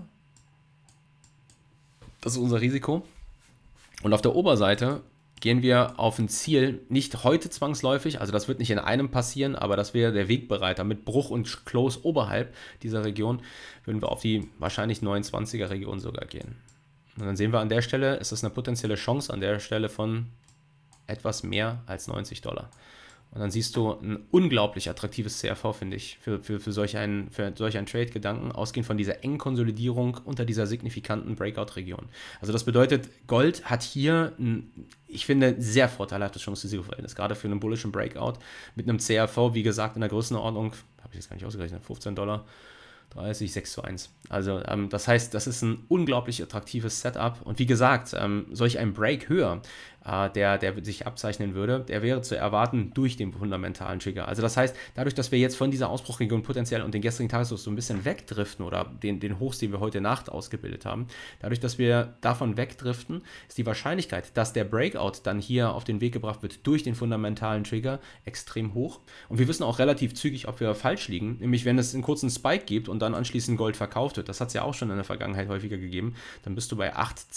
Das ist unser Risiko. Und auf der Oberseite gehen wir auf ein Ziel, nicht heute zwangsläufig, also das wird nicht in einem passieren, aber das wäre der Wegbereiter. Mit Bruch und Close oberhalb dieser Region würden wir auf die wahrscheinlich 29er Region sogar gehen. Und dann sehen wir an der Stelle, ist das eine potenzielle Chance an der Stelle von etwas mehr als $90. Und dann siehst du ein unglaublich attraktives CRV, finde ich, für solch einen Trade-Gedanken, ausgehend von dieser engen Konsolidierung unter dieser signifikanten Breakout-Region. Also das bedeutet, Gold hat hier ich finde, sehr vorteilhaftes Chance-Risiko-Verhältnis, gerade für einen bullischen Breakout mit einem CRV, wie gesagt, in der Größenordnung, habe ich jetzt gar nicht ausgerechnet, $15. 30, 6:1. Also das heißt, das ist ein unglaublich attraktives Setup. Und wie gesagt, solch ein Break höher, der sich abzeichnen würde, der wäre zu erwarten durch den fundamentalen Trigger. Also das heißt, dadurch, dass wir jetzt von dieser Ausbruchregion potenziell und den gestrigen Tageshoch so ein bisschen wegdriften oder den Hochs, den wir heute Nacht ausgebildet haben, dadurch, dass wir davon wegdriften, ist die Wahrscheinlichkeit, dass der Breakout dann hier auf den Weg gebracht wird durch den fundamentalen Trigger extrem hoch. Und wir wissen auch relativ zügig, ob wir falsch liegen, nämlich wenn es einen kurzen Spike gibt und dann anschließend Gold verkauft wird. Das hat es ja auch schon in der Vergangenheit häufiger gegeben. Dann bist du bei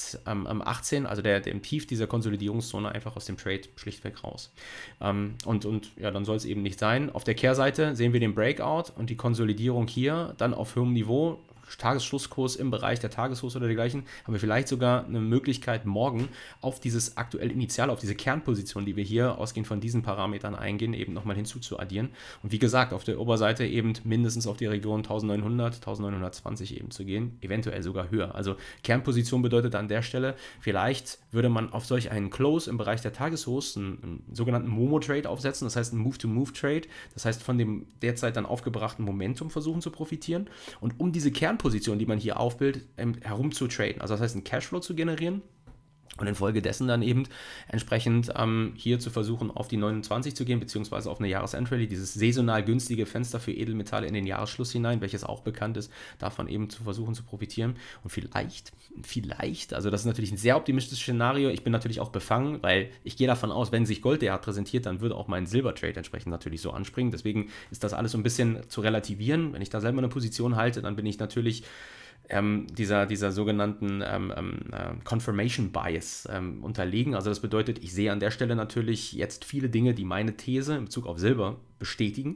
18, also dem Tief dieser Konsolidierungszone einfach aus dem Trade schlichtweg raus. Und ja, dann soll es eben nicht sein. Auf der Kehrseite sehen wir den Breakout und die Konsolidierung hier dann auf hohem Niveau. Tagesschlusskurs im Bereich der Tageshochs oder dergleichen, haben wir vielleicht sogar eine Möglichkeit, morgen auf dieses aktuelle Initial, auf diese Kernposition, die wir hier ausgehend von diesen Parametern eingehen, eben nochmal hinzuzuaddieren. Und wie gesagt, auf der Oberseite eben mindestens auf die Region 1900, 1920 eben zu gehen, eventuell sogar höher. Also Kernposition bedeutet an der Stelle, vielleicht würde man auf solch einen Close im Bereich der Tageshochs einen sogenannten Momo-Trade aufsetzen, das heißt einen Move-to-Move-Trade, das heißt von dem derzeit dann aufgebrachten Momentum versuchen zu profitieren und um diese Kernposition, die man hier aufbildet, herum zu traden. Also das heißt, einen Cashflow zu generieren und infolgedessen dann eben entsprechend hier zu versuchen, auf die 29 zu gehen, beziehungsweise auf eine Jahresendrallye, dieses saisonal günstige Fenster für Edelmetalle in den Jahresschluss hinein, welches auch bekannt ist, davon eben zu versuchen zu profitieren. Und vielleicht, also das ist natürlich ein sehr optimistisches Szenario, ich bin natürlich auch befangen, weil ich gehe davon aus, wenn sich Gold derart präsentiert, dann würde auch mein Silbertrade entsprechend natürlich so anspringen. Deswegen ist das alles so ein bisschen zu relativieren. Wenn ich da selber eine Position halte, dann bin ich natürlich dieser sogenannten Confirmation Bias unterlegen. Also das bedeutet, ich sehe an der Stelle natürlich jetzt viele Dinge, die meine These in Bezug auf Silber bestätigen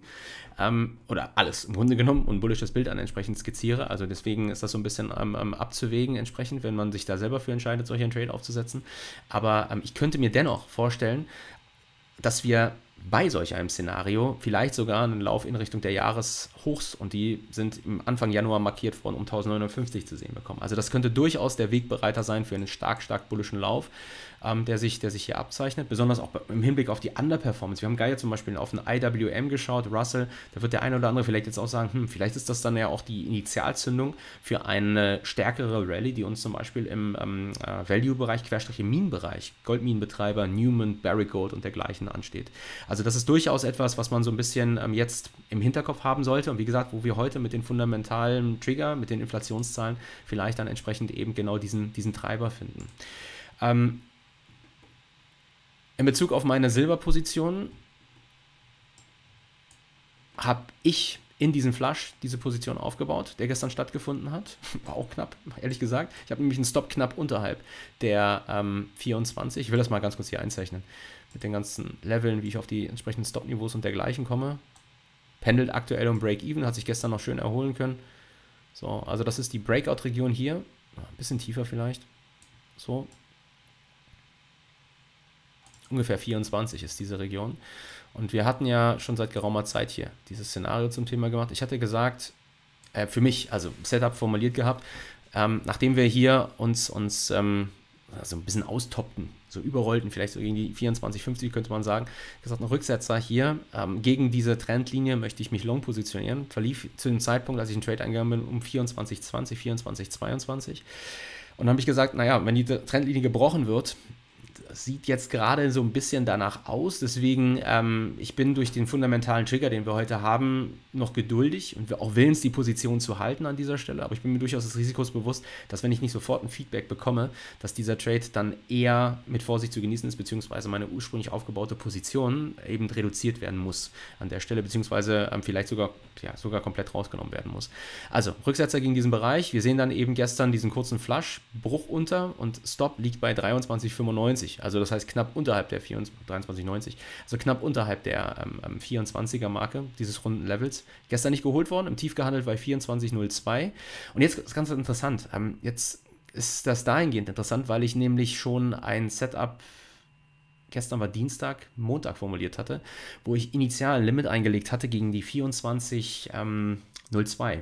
oder alles im Grunde genommen und ein bullisches Bild an entsprechend skizziere. Also deswegen ist das so ein bisschen abzuwägen entsprechend, wenn man sich da selber für entscheidet, solch einen Trade aufzusetzen. Aber ich könnte mir dennoch vorstellen, dass wir bei solch einem Szenario vielleicht sogar einen Lauf in Richtung der Jahreshochs Hochs und die sind im Anfang Januar markiert worden, um 1950 zu sehen bekommen. Also das könnte durchaus der Wegbereiter sein für einen stark bullischen Lauf, der sich hier abzeichnet, besonders auch im Hinblick auf die Underperformance. Wir haben gerade zum Beispiel auf den IWM geschaut, Russell, da wird der eine oder andere vielleicht jetzt auch sagen, vielleicht ist das dann ja auch die Initialzündung für eine stärkere Rallye, die uns zum Beispiel im Value-Bereich, Querstrich im Minenbereich, Goldminenbetreiber, Newman, Barrick Gold und dergleichen ansteht. Also das ist durchaus etwas, was man so ein bisschen jetzt im Hinterkopf haben sollte und wie gesagt, wo wir heute mit den fundamentalen Trigger, mit den Inflationszahlen vielleicht dann entsprechend eben genau diesen Treiber finden. In Bezug auf meine Silberposition habe ich in diesem Flush diese Position aufgebaut, der gestern stattgefunden hat. War auch knapp, ehrlich gesagt. Ich habe nämlich einen Stop knapp unterhalb der 24. Ich will das mal ganz kurz hier einzeichnen. Mit den ganzen Leveln, wie ich auf die entsprechenden Stop-Niveaus und dergleichen komme. Pendelt aktuell um Break-Even, hat sich gestern noch schön erholen können. So, also das ist die Breakout-Region hier. Ein bisschen tiefer vielleicht. So. Ungefähr 24 ist diese Region. Und wir hatten ja schon seit geraumer Zeit hier dieses Szenario zum Thema gemacht. Ich hatte gesagt, für mich, also Setup formuliert gehabt, nachdem wir hier uns so ein bisschen austoppten, so überrollten, vielleicht so gegen die 24,50 könnte man sagen, gesagt, ein Rücksetzer hier, gegen diese Trendlinie möchte ich mich long positionieren, verlief zu dem Zeitpunkt, als ich einen Trade eingegangen bin, um 24,20, 24,22. Und dann habe ich gesagt, naja, wenn die Trendlinie gebrochen wird, sieht jetzt gerade so ein bisschen danach aus, deswegen ich bin durch den fundamentalen Trigger, den wir heute haben, noch geduldig und auch willens, die Position zu halten an dieser Stelle, aber ich bin mir durchaus des Risikos bewusst, dass wenn ich nicht sofort ein Feedback bekomme, dass dieser Trade dann eher mit Vorsicht zu genießen ist, beziehungsweise meine ursprünglich aufgebaute Position eben reduziert werden muss an der Stelle, beziehungsweise vielleicht sogar komplett rausgenommen werden muss. Also, Rücksetzer gegen diesen Bereich, wir sehen dann eben gestern diesen kurzen Flush, Bruch unter und Stop liegt bei 23,95. Also das heißt knapp unterhalb der 23,90, also knapp unterhalb der 24er Marke dieses runden Levels. Gestern nicht geholt worden, im Tief gehandelt bei 24,02. Und jetzt ist ganz interessant, jetzt ist das dahingehend interessant, weil ich nämlich schon ein Setup, gestern war Dienstag, Montag formuliert hatte, wo ich initial ein Limit eingelegt hatte gegen die 24,02.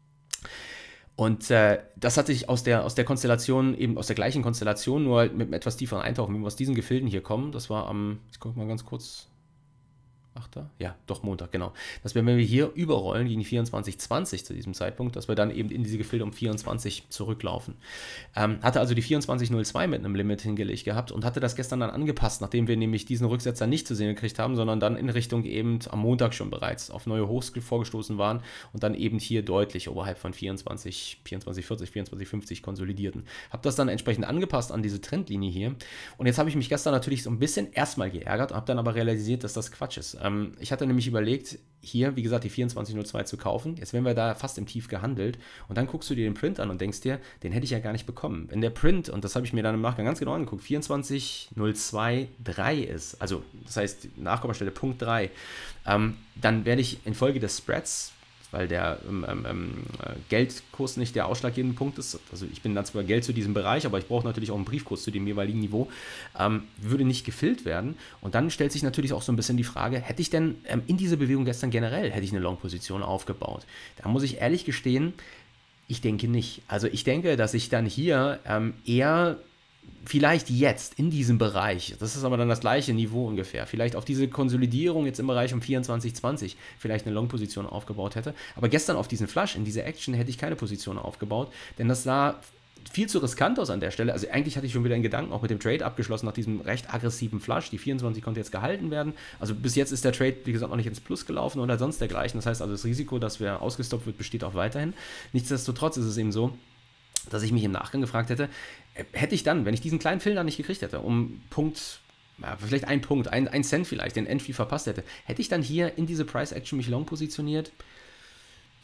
Und das hatte ich aus der Konstellation, eben aus der gleichen Konstellation, nur halt mit einem etwas tieferen Eintauchen, wenn wir aus diesen Gefilden hier kommen. Das war ich gucke mal ganz kurz, 8. Ja, doch Montag, genau. Dass wir, wenn wir hier überrollen gegen die 24,20 zu diesem Zeitpunkt, dass wir dann eben in diese Gefilde um 24 zurücklaufen. Hatte also die 24,02 mit einem Limit hingelegt gehabt und hatte das gestern dann angepasst, nachdem wir nämlich diesen Rücksetzer nicht zu sehen gekriegt haben, sondern dann in Richtung eben am Montag schon bereits auf neue Hochs vorgestoßen waren und dann eben hier deutlich oberhalb von 24,40, 24,50 konsolidierten. Habe das dann entsprechend angepasst an diese Trendlinie hier und jetzt habe ich mich gestern natürlich so ein bisschen erstmal geärgert, habe dann aber realisiert, dass das Quatsch ist. Ich hatte nämlich überlegt, hier, wie gesagt, die 24,02 zu kaufen. Jetzt werden wir da fast im Tief gehandelt. Und dann guckst du dir den Print an und denkst dir, den hätte ich ja gar nicht bekommen. Wenn der Print, und das habe ich mir dann im Nachgang ganz genau angeguckt, 24,02,3 ist, also das heißt Nachkommastelle Punkt 3, dann werde ich infolge des Spreads, weil der Geldkurs nicht der ausschlaggebende Punkt ist. Also ich bin dann zwar Geld zu diesem Bereich, aber ich brauche natürlich auch einen Briefkurs zu dem jeweiligen Niveau, würde nicht gefüllt werden. Und dann stellt sich natürlich auch so ein bisschen die Frage, hätte ich denn in dieser Bewegung gestern generell, hätte ich eine Long-Position aufgebaut? Da muss ich ehrlich gestehen, ich denke nicht. Also ich denke, dass ich dann hier eher vielleicht jetzt in diesem Bereich, das ist aber dann das gleiche Niveau ungefähr, vielleicht auf diese Konsolidierung jetzt im Bereich um 24,20 vielleicht eine Long-Position aufgebaut hätte. Aber gestern auf diesen Flush, in dieser Action, hätte ich keine Position aufgebaut, denn das sah viel zu riskant aus an der Stelle. Also eigentlich hatte ich schon wieder einen Gedanken, auch mit dem Trade abgeschlossen nach diesem recht aggressiven Flush. Die 24 konnte jetzt gehalten werden. Also bis jetzt ist der Trade, wie gesagt, noch nicht ins Plus gelaufen oder sonst dergleichen. Das heißt also, das Risiko, dass wer ausgestoppt wird, besteht auch weiterhin. Nichtsdestotrotz ist es eben so, dass ich mich im Nachgang gefragt hätte, hätte ich dann, wenn ich diesen kleinen Filter nicht gekriegt hätte, um vielleicht einen Punkt, ein Cent vielleicht, den Entry verpasst hätte ich dann hier in diese Price Action mich long positioniert?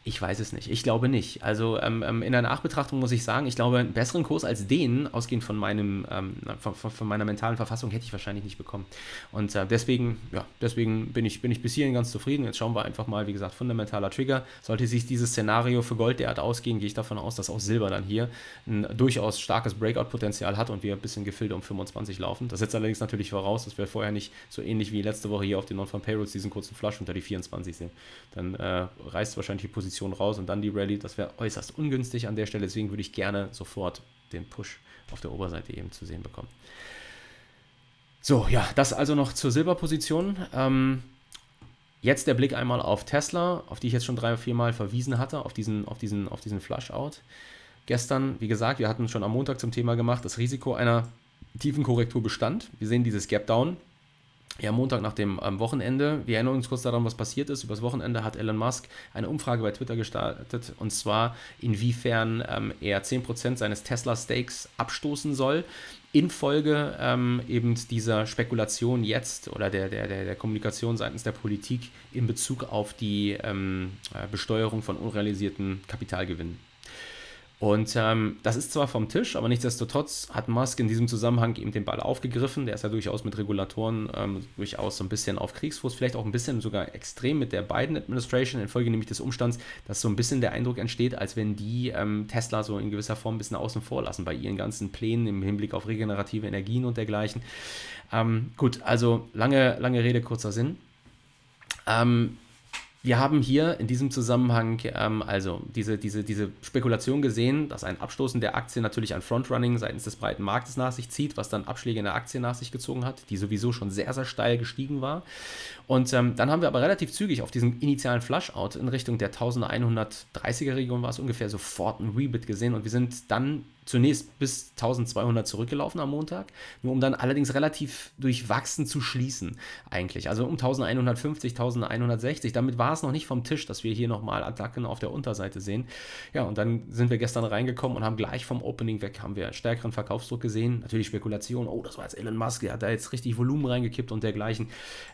Ich weiß es nicht. Ich glaube nicht. Also in der Nachbetrachtung muss ich sagen, ich glaube, einen besseren Kurs als den, ausgehend von von meiner mentalen Verfassung, hätte ich wahrscheinlich nicht bekommen. Und deswegen bin ich bis hierhin ganz zufrieden. Jetzt schauen wir einfach mal, wie gesagt, fundamentaler Trigger. Sollte sich dieses Szenario für Gold derart ausgehen, gehe ich davon aus, dass auch Silber dann hier ein durchaus starkes Breakout-Potenzial hat und wir ein bisschen gefüllt um 25 laufen. Das setzt allerdings natürlich voraus, dass wir vorher nicht so ähnlich wie letzte Woche hier auf den Non-Farm-Payrolls diesen kurzen Flush unter die 24 sehen. Dann reißt wahrscheinlich die Position raus und dann die Rallye, das wäre äußerst ungünstig an der Stelle, deswegen würde ich gerne sofort den Push auf der Oberseite eben zu sehen bekommen. So, ja, das also noch zur Silberposition. Jetzt der Blick einmal auf Tesla, auf die ich jetzt schon 3 oder 4 Mal verwiesen hatte, auf diesen Flush-Out. Gestern, wie gesagt, wir hatten schon am Montag zum Thema gemacht, das Risiko einer tiefen Korrektur bestand. Wir sehen dieses Gap-Down. Ja, Montag nach dem Wochenende. Wir erinnern uns kurz daran, was passiert ist. Übers Wochenende hat Elon Musk eine Umfrage bei Twitter gestartet, und zwar, inwiefern er 10% seines Tesla-Stakes abstoßen soll, infolge eben dieser Spekulation jetzt oder der Kommunikation seitens der Politik in Bezug auf die Besteuerung von unrealisierten Kapitalgewinnen. Und das ist zwar vom Tisch, aber nichtsdestotrotz hat Musk in diesem Zusammenhang eben den Ball aufgegriffen. Der ist ja durchaus mit Regulatoren durchaus so ein bisschen auf Kriegsfuß, vielleicht auch ein bisschen sogar extrem mit der Biden-Administration, infolge nämlich des Umstands, dass so ein bisschen der Eindruck entsteht, als wenn die Tesla so in gewisser Form ein bisschen außen vor lassen bei ihren ganzen Plänen im Hinblick auf regenerative Energien und dergleichen. Gut, also lange Rede, kurzer Sinn. Wir haben hier in diesem Zusammenhang also diese Spekulation gesehen, dass ein Abstoßen der Aktie natürlich ein Frontrunning seitens des breiten Marktes nach sich zieht, was dann Abschläge in der Aktie nach sich gezogen hat, die sowieso schon sehr, sehr steil gestiegen war. Und dann haben wir aber relativ zügig auf diesem initialen Flushout in Richtung der 1130er Region war es ungefähr sofort ein Rebit gesehen und wir sind dann zunächst bis 1200 zurückgelaufen am Montag, nur um dann allerdings relativ durchwachsen zu schließen eigentlich. Also um 1150, 1160. Damit war es noch nicht vom Tisch, dass wir hier nochmal Attacken auf der Unterseite sehen. Ja, und dann sind wir gestern reingekommen und haben gleich vom Opening weg, haben wir stärkeren Verkaufsdruck gesehen. Natürlich Spekulation, oh, das war jetzt Elon Musk, der hat da jetzt richtig Volumen reingekippt und dergleichen.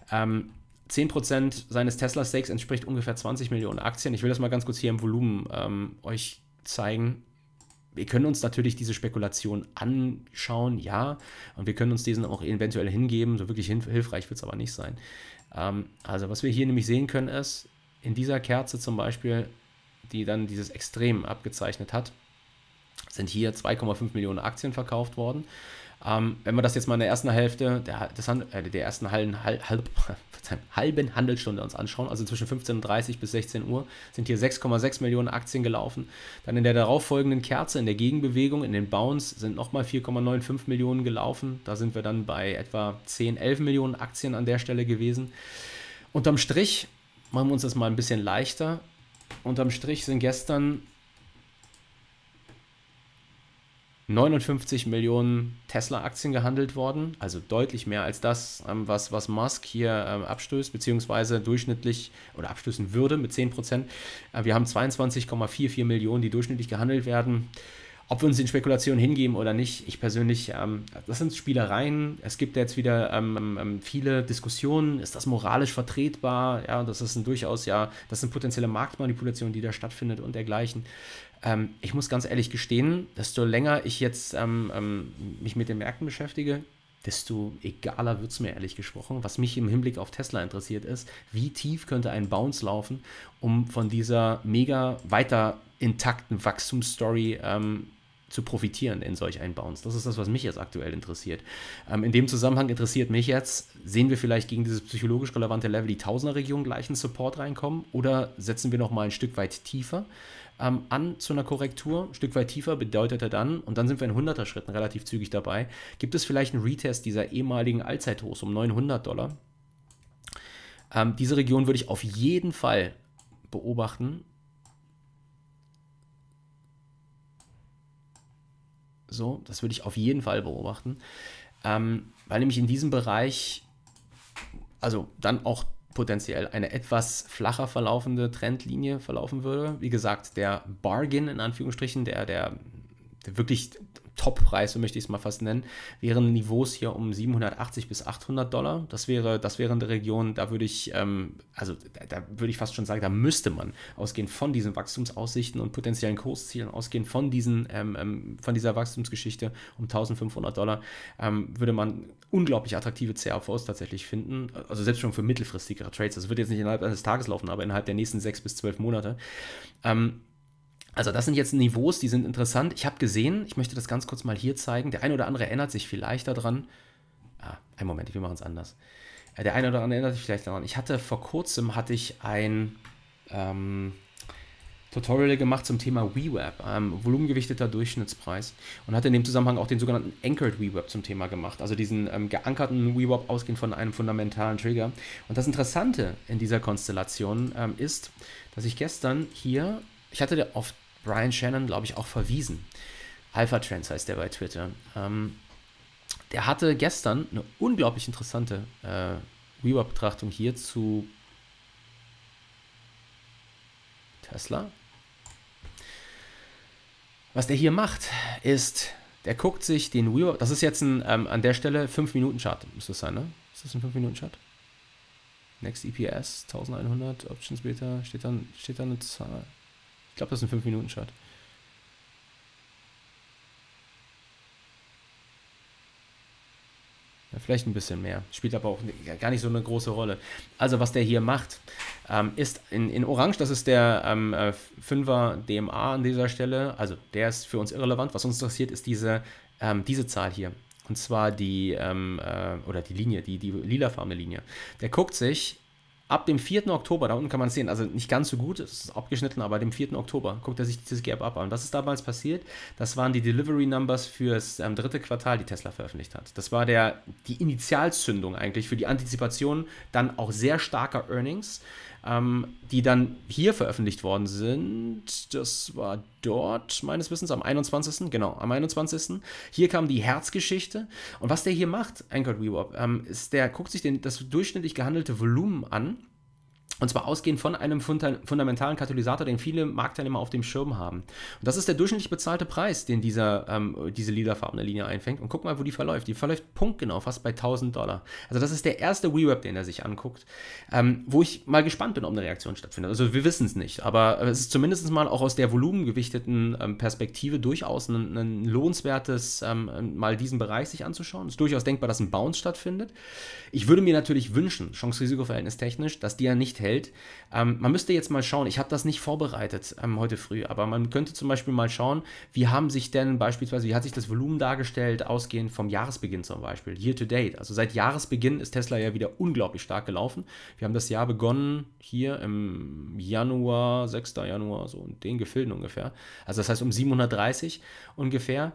10% seines Tesla-Stakes entspricht ungefähr 20 Millionen Aktien. Ich will das mal ganz kurz hier im Volumen euch zeigen. Wir können uns natürlich diese Spekulation anschauen, ja, und wir können uns diesen auch eventuell hingeben, so wirklich hilfreich wird es aber nicht sein. Also was wir hier nämlich sehen können ist, in dieser Kerze zum Beispiel, die dann dieses Extrem abgezeichnet hat, sind hier 2,5 Millionen Aktien verkauft worden. Wenn wir das jetzt mal in der ersten Hälfte der ersten halben Handelsstunde uns anschauen, also zwischen 15:30 bis 16 Uhr, sind hier 6,6 Millionen Aktien gelaufen. Dann in der darauffolgenden Kerze, in der Gegenbewegung, in den Bounce, sind nochmal 4,95 Millionen gelaufen. Da sind wir dann bei etwa 10, 11 Millionen Aktien an der Stelle gewesen. Unterm Strich, machen wir uns das mal ein bisschen leichter, unterm Strich sind gestern 59 Millionen Tesla-Aktien gehandelt worden, also deutlich mehr als das, was Musk hier abstößt, beziehungsweise durchschnittlich oder abstößen würde mit 10%. Wir haben 22,44 Millionen, die durchschnittlich gehandelt werden. Ob wir uns den Spekulationen hingeben oder nicht, ich persönlich, das sind Spielereien. Es gibt jetzt wieder viele Diskussionen, ist das moralisch vertretbar? Ja, das ist durchaus, ja, das sind potenzielle Marktmanipulationen, die da stattfindet und dergleichen. Ich muss ganz ehrlich gestehen, desto länger ich jetzt mich mit den Märkten beschäftige, desto egaler wird es mir ehrlich gesprochen. Was mich im Hinblick auf Tesla interessiert ist, wie tief könnte ein Bounce laufen, um von dieser mega weiter intakten Wachstumsstory zu profitieren in solch einen Bounce. Das ist das, was mich jetzt aktuell interessiert. In dem Zusammenhang interessiert mich jetzt, sehen wir vielleicht gegen dieses psychologisch relevante Level die Tausender-Region gleich einen Support reinkommen oder setzen wir nochmal ein Stück weit tiefer an zu einer Korrektur? Ein Stück weit tiefer bedeutet er dann, und dann sind wir in 100er-Schritten relativ zügig dabei, gibt es vielleicht einen Retest dieser ehemaligen Allzeithochs um $900. Diese Region würde ich auf jeden Fall beobachten. So, das würde ich auf jeden Fall beobachten, weil nämlich in diesem Bereich, also dann auch potenziell eine etwas flacher verlaufende Trendlinie verlaufen würde. Wie gesagt, der Bargain in Anführungsstrichen, der wirklich Top-Preis, so möchte ich es mal fast nennen, wären Niveaus hier um 780 bis $800. Das wäre in der Region, da würde ich, da würde ich fast schon sagen, da müsste man ausgehend von diesen Wachstumsaussichten und potenziellen Kurszielen, ausgehend von von dieser Wachstumsgeschichte um $1.500, würde man unglaublich attraktive CAVs tatsächlich finden. Also selbst schon für mittelfristigere Trades. Das wird jetzt nicht innerhalb eines Tages laufen, aber innerhalb der nächsten 6 bis 12 Monate. Also das sind jetzt Niveaus, die sind interessant. Ich habe gesehen, ich möchte das ganz kurz mal hier zeigen. Der eine oder andere erinnert sich vielleicht daran. Einen Moment, wir machen es anders. Der eine oder andere erinnert sich vielleicht daran. Vor kurzem ein Tutorial gemacht zum Thema VWAP, volumengewichteter Durchschnittspreis, und hatte in dem Zusammenhang auch den sogenannten Anchored VWAP zum Thema gemacht, also diesen geankerten VWAP ausgehend von einem fundamentalen Trigger. Und das Interessante in dieser Konstellation ist, dass ich gestern hier, ich hatte auf Brian Shannon, glaube ich, auch verwiesen. Alpha Trends heißt der bei Twitter. Der hatte gestern eine unglaublich interessante VWAP-Betrachtung hier zu Tesla. Was der hier macht, ist, der guckt sich den VWAP, das ist jetzt an der Stelle 5-Minuten-Chart, müsste das sein, ne? Ist das ein 5-Minuten-Chart? Next EPS, 1100, Options Beta, steht da eine Zahl? Ich glaube, das ist ein 5-Minuten-Chart. Ja, vielleicht ein bisschen mehr. Spielt aber auch gar nicht so eine große Rolle. Also was der hier macht, ist in Orange, das ist der 5er DMA an dieser Stelle. Also der ist für uns irrelevant. Was uns interessiert, ist diese Zahl hier. Und zwar die Linie, die lilafarbene Linie. Der guckt sich ab dem 4. Oktober, da unten kann man es sehen, also nicht ganz so gut, es ist abgeschnitten, aber dem 4. Oktober guckt er sich dieses Gap ab an. Was ist damals passiert? Das waren die Delivery Numbers fürs dritte Quartal, die Tesla veröffentlicht hat. Das war die Initialzündung eigentlich für die Antizipation dann auch sehr starker Earnings, die dann hier veröffentlicht worden sind. Das war dort, meines Wissens, am 21. Genau, am 21. Hier kam die Herzgeschichte. Und was der hier macht, Anchored VWAP, ist, der guckt sich das durchschnittlich gehandelte Volumen an. Und zwar ausgehend von einem fundamentalen Katalysator, den viele Marktteilnehmer auf dem Schirm haben. Und das ist der durchschnittlich bezahlte Preis, den diese lilafarbene Linie einfängt. Und guck mal, wo die verläuft. Die verläuft punktgenau, fast bei $1.000. Also das ist der erste VWAP, den er sich anguckt, wo ich mal gespannt bin, ob eine Reaktion stattfindet. Also wir wissen es nicht, aber es ist zumindest mal auch aus der volumengewichteten Perspektive durchaus ein lohnenswertes, mal diesen Bereich sich anzuschauen. Es ist durchaus denkbar, dass ein Bounce stattfindet. Ich würde mir natürlich wünschen, Chance-Risiko-Verhältnis technisch, dass die ja nicht hält. Man müsste jetzt mal schauen, ich habe das nicht vorbereitet heute früh, aber man könnte zum Beispiel mal schauen, wie hat sich das Volumen dargestellt, ausgehend vom Jahresbeginn zum Beispiel, Year to Date. Also seit Jahresbeginn ist Tesla ja wieder unglaublich stark gelaufen. Wir haben das Jahr begonnen hier im Januar, 6. Januar, so in den Gefilden ungefähr. Also das heißt um 730 ungefähr.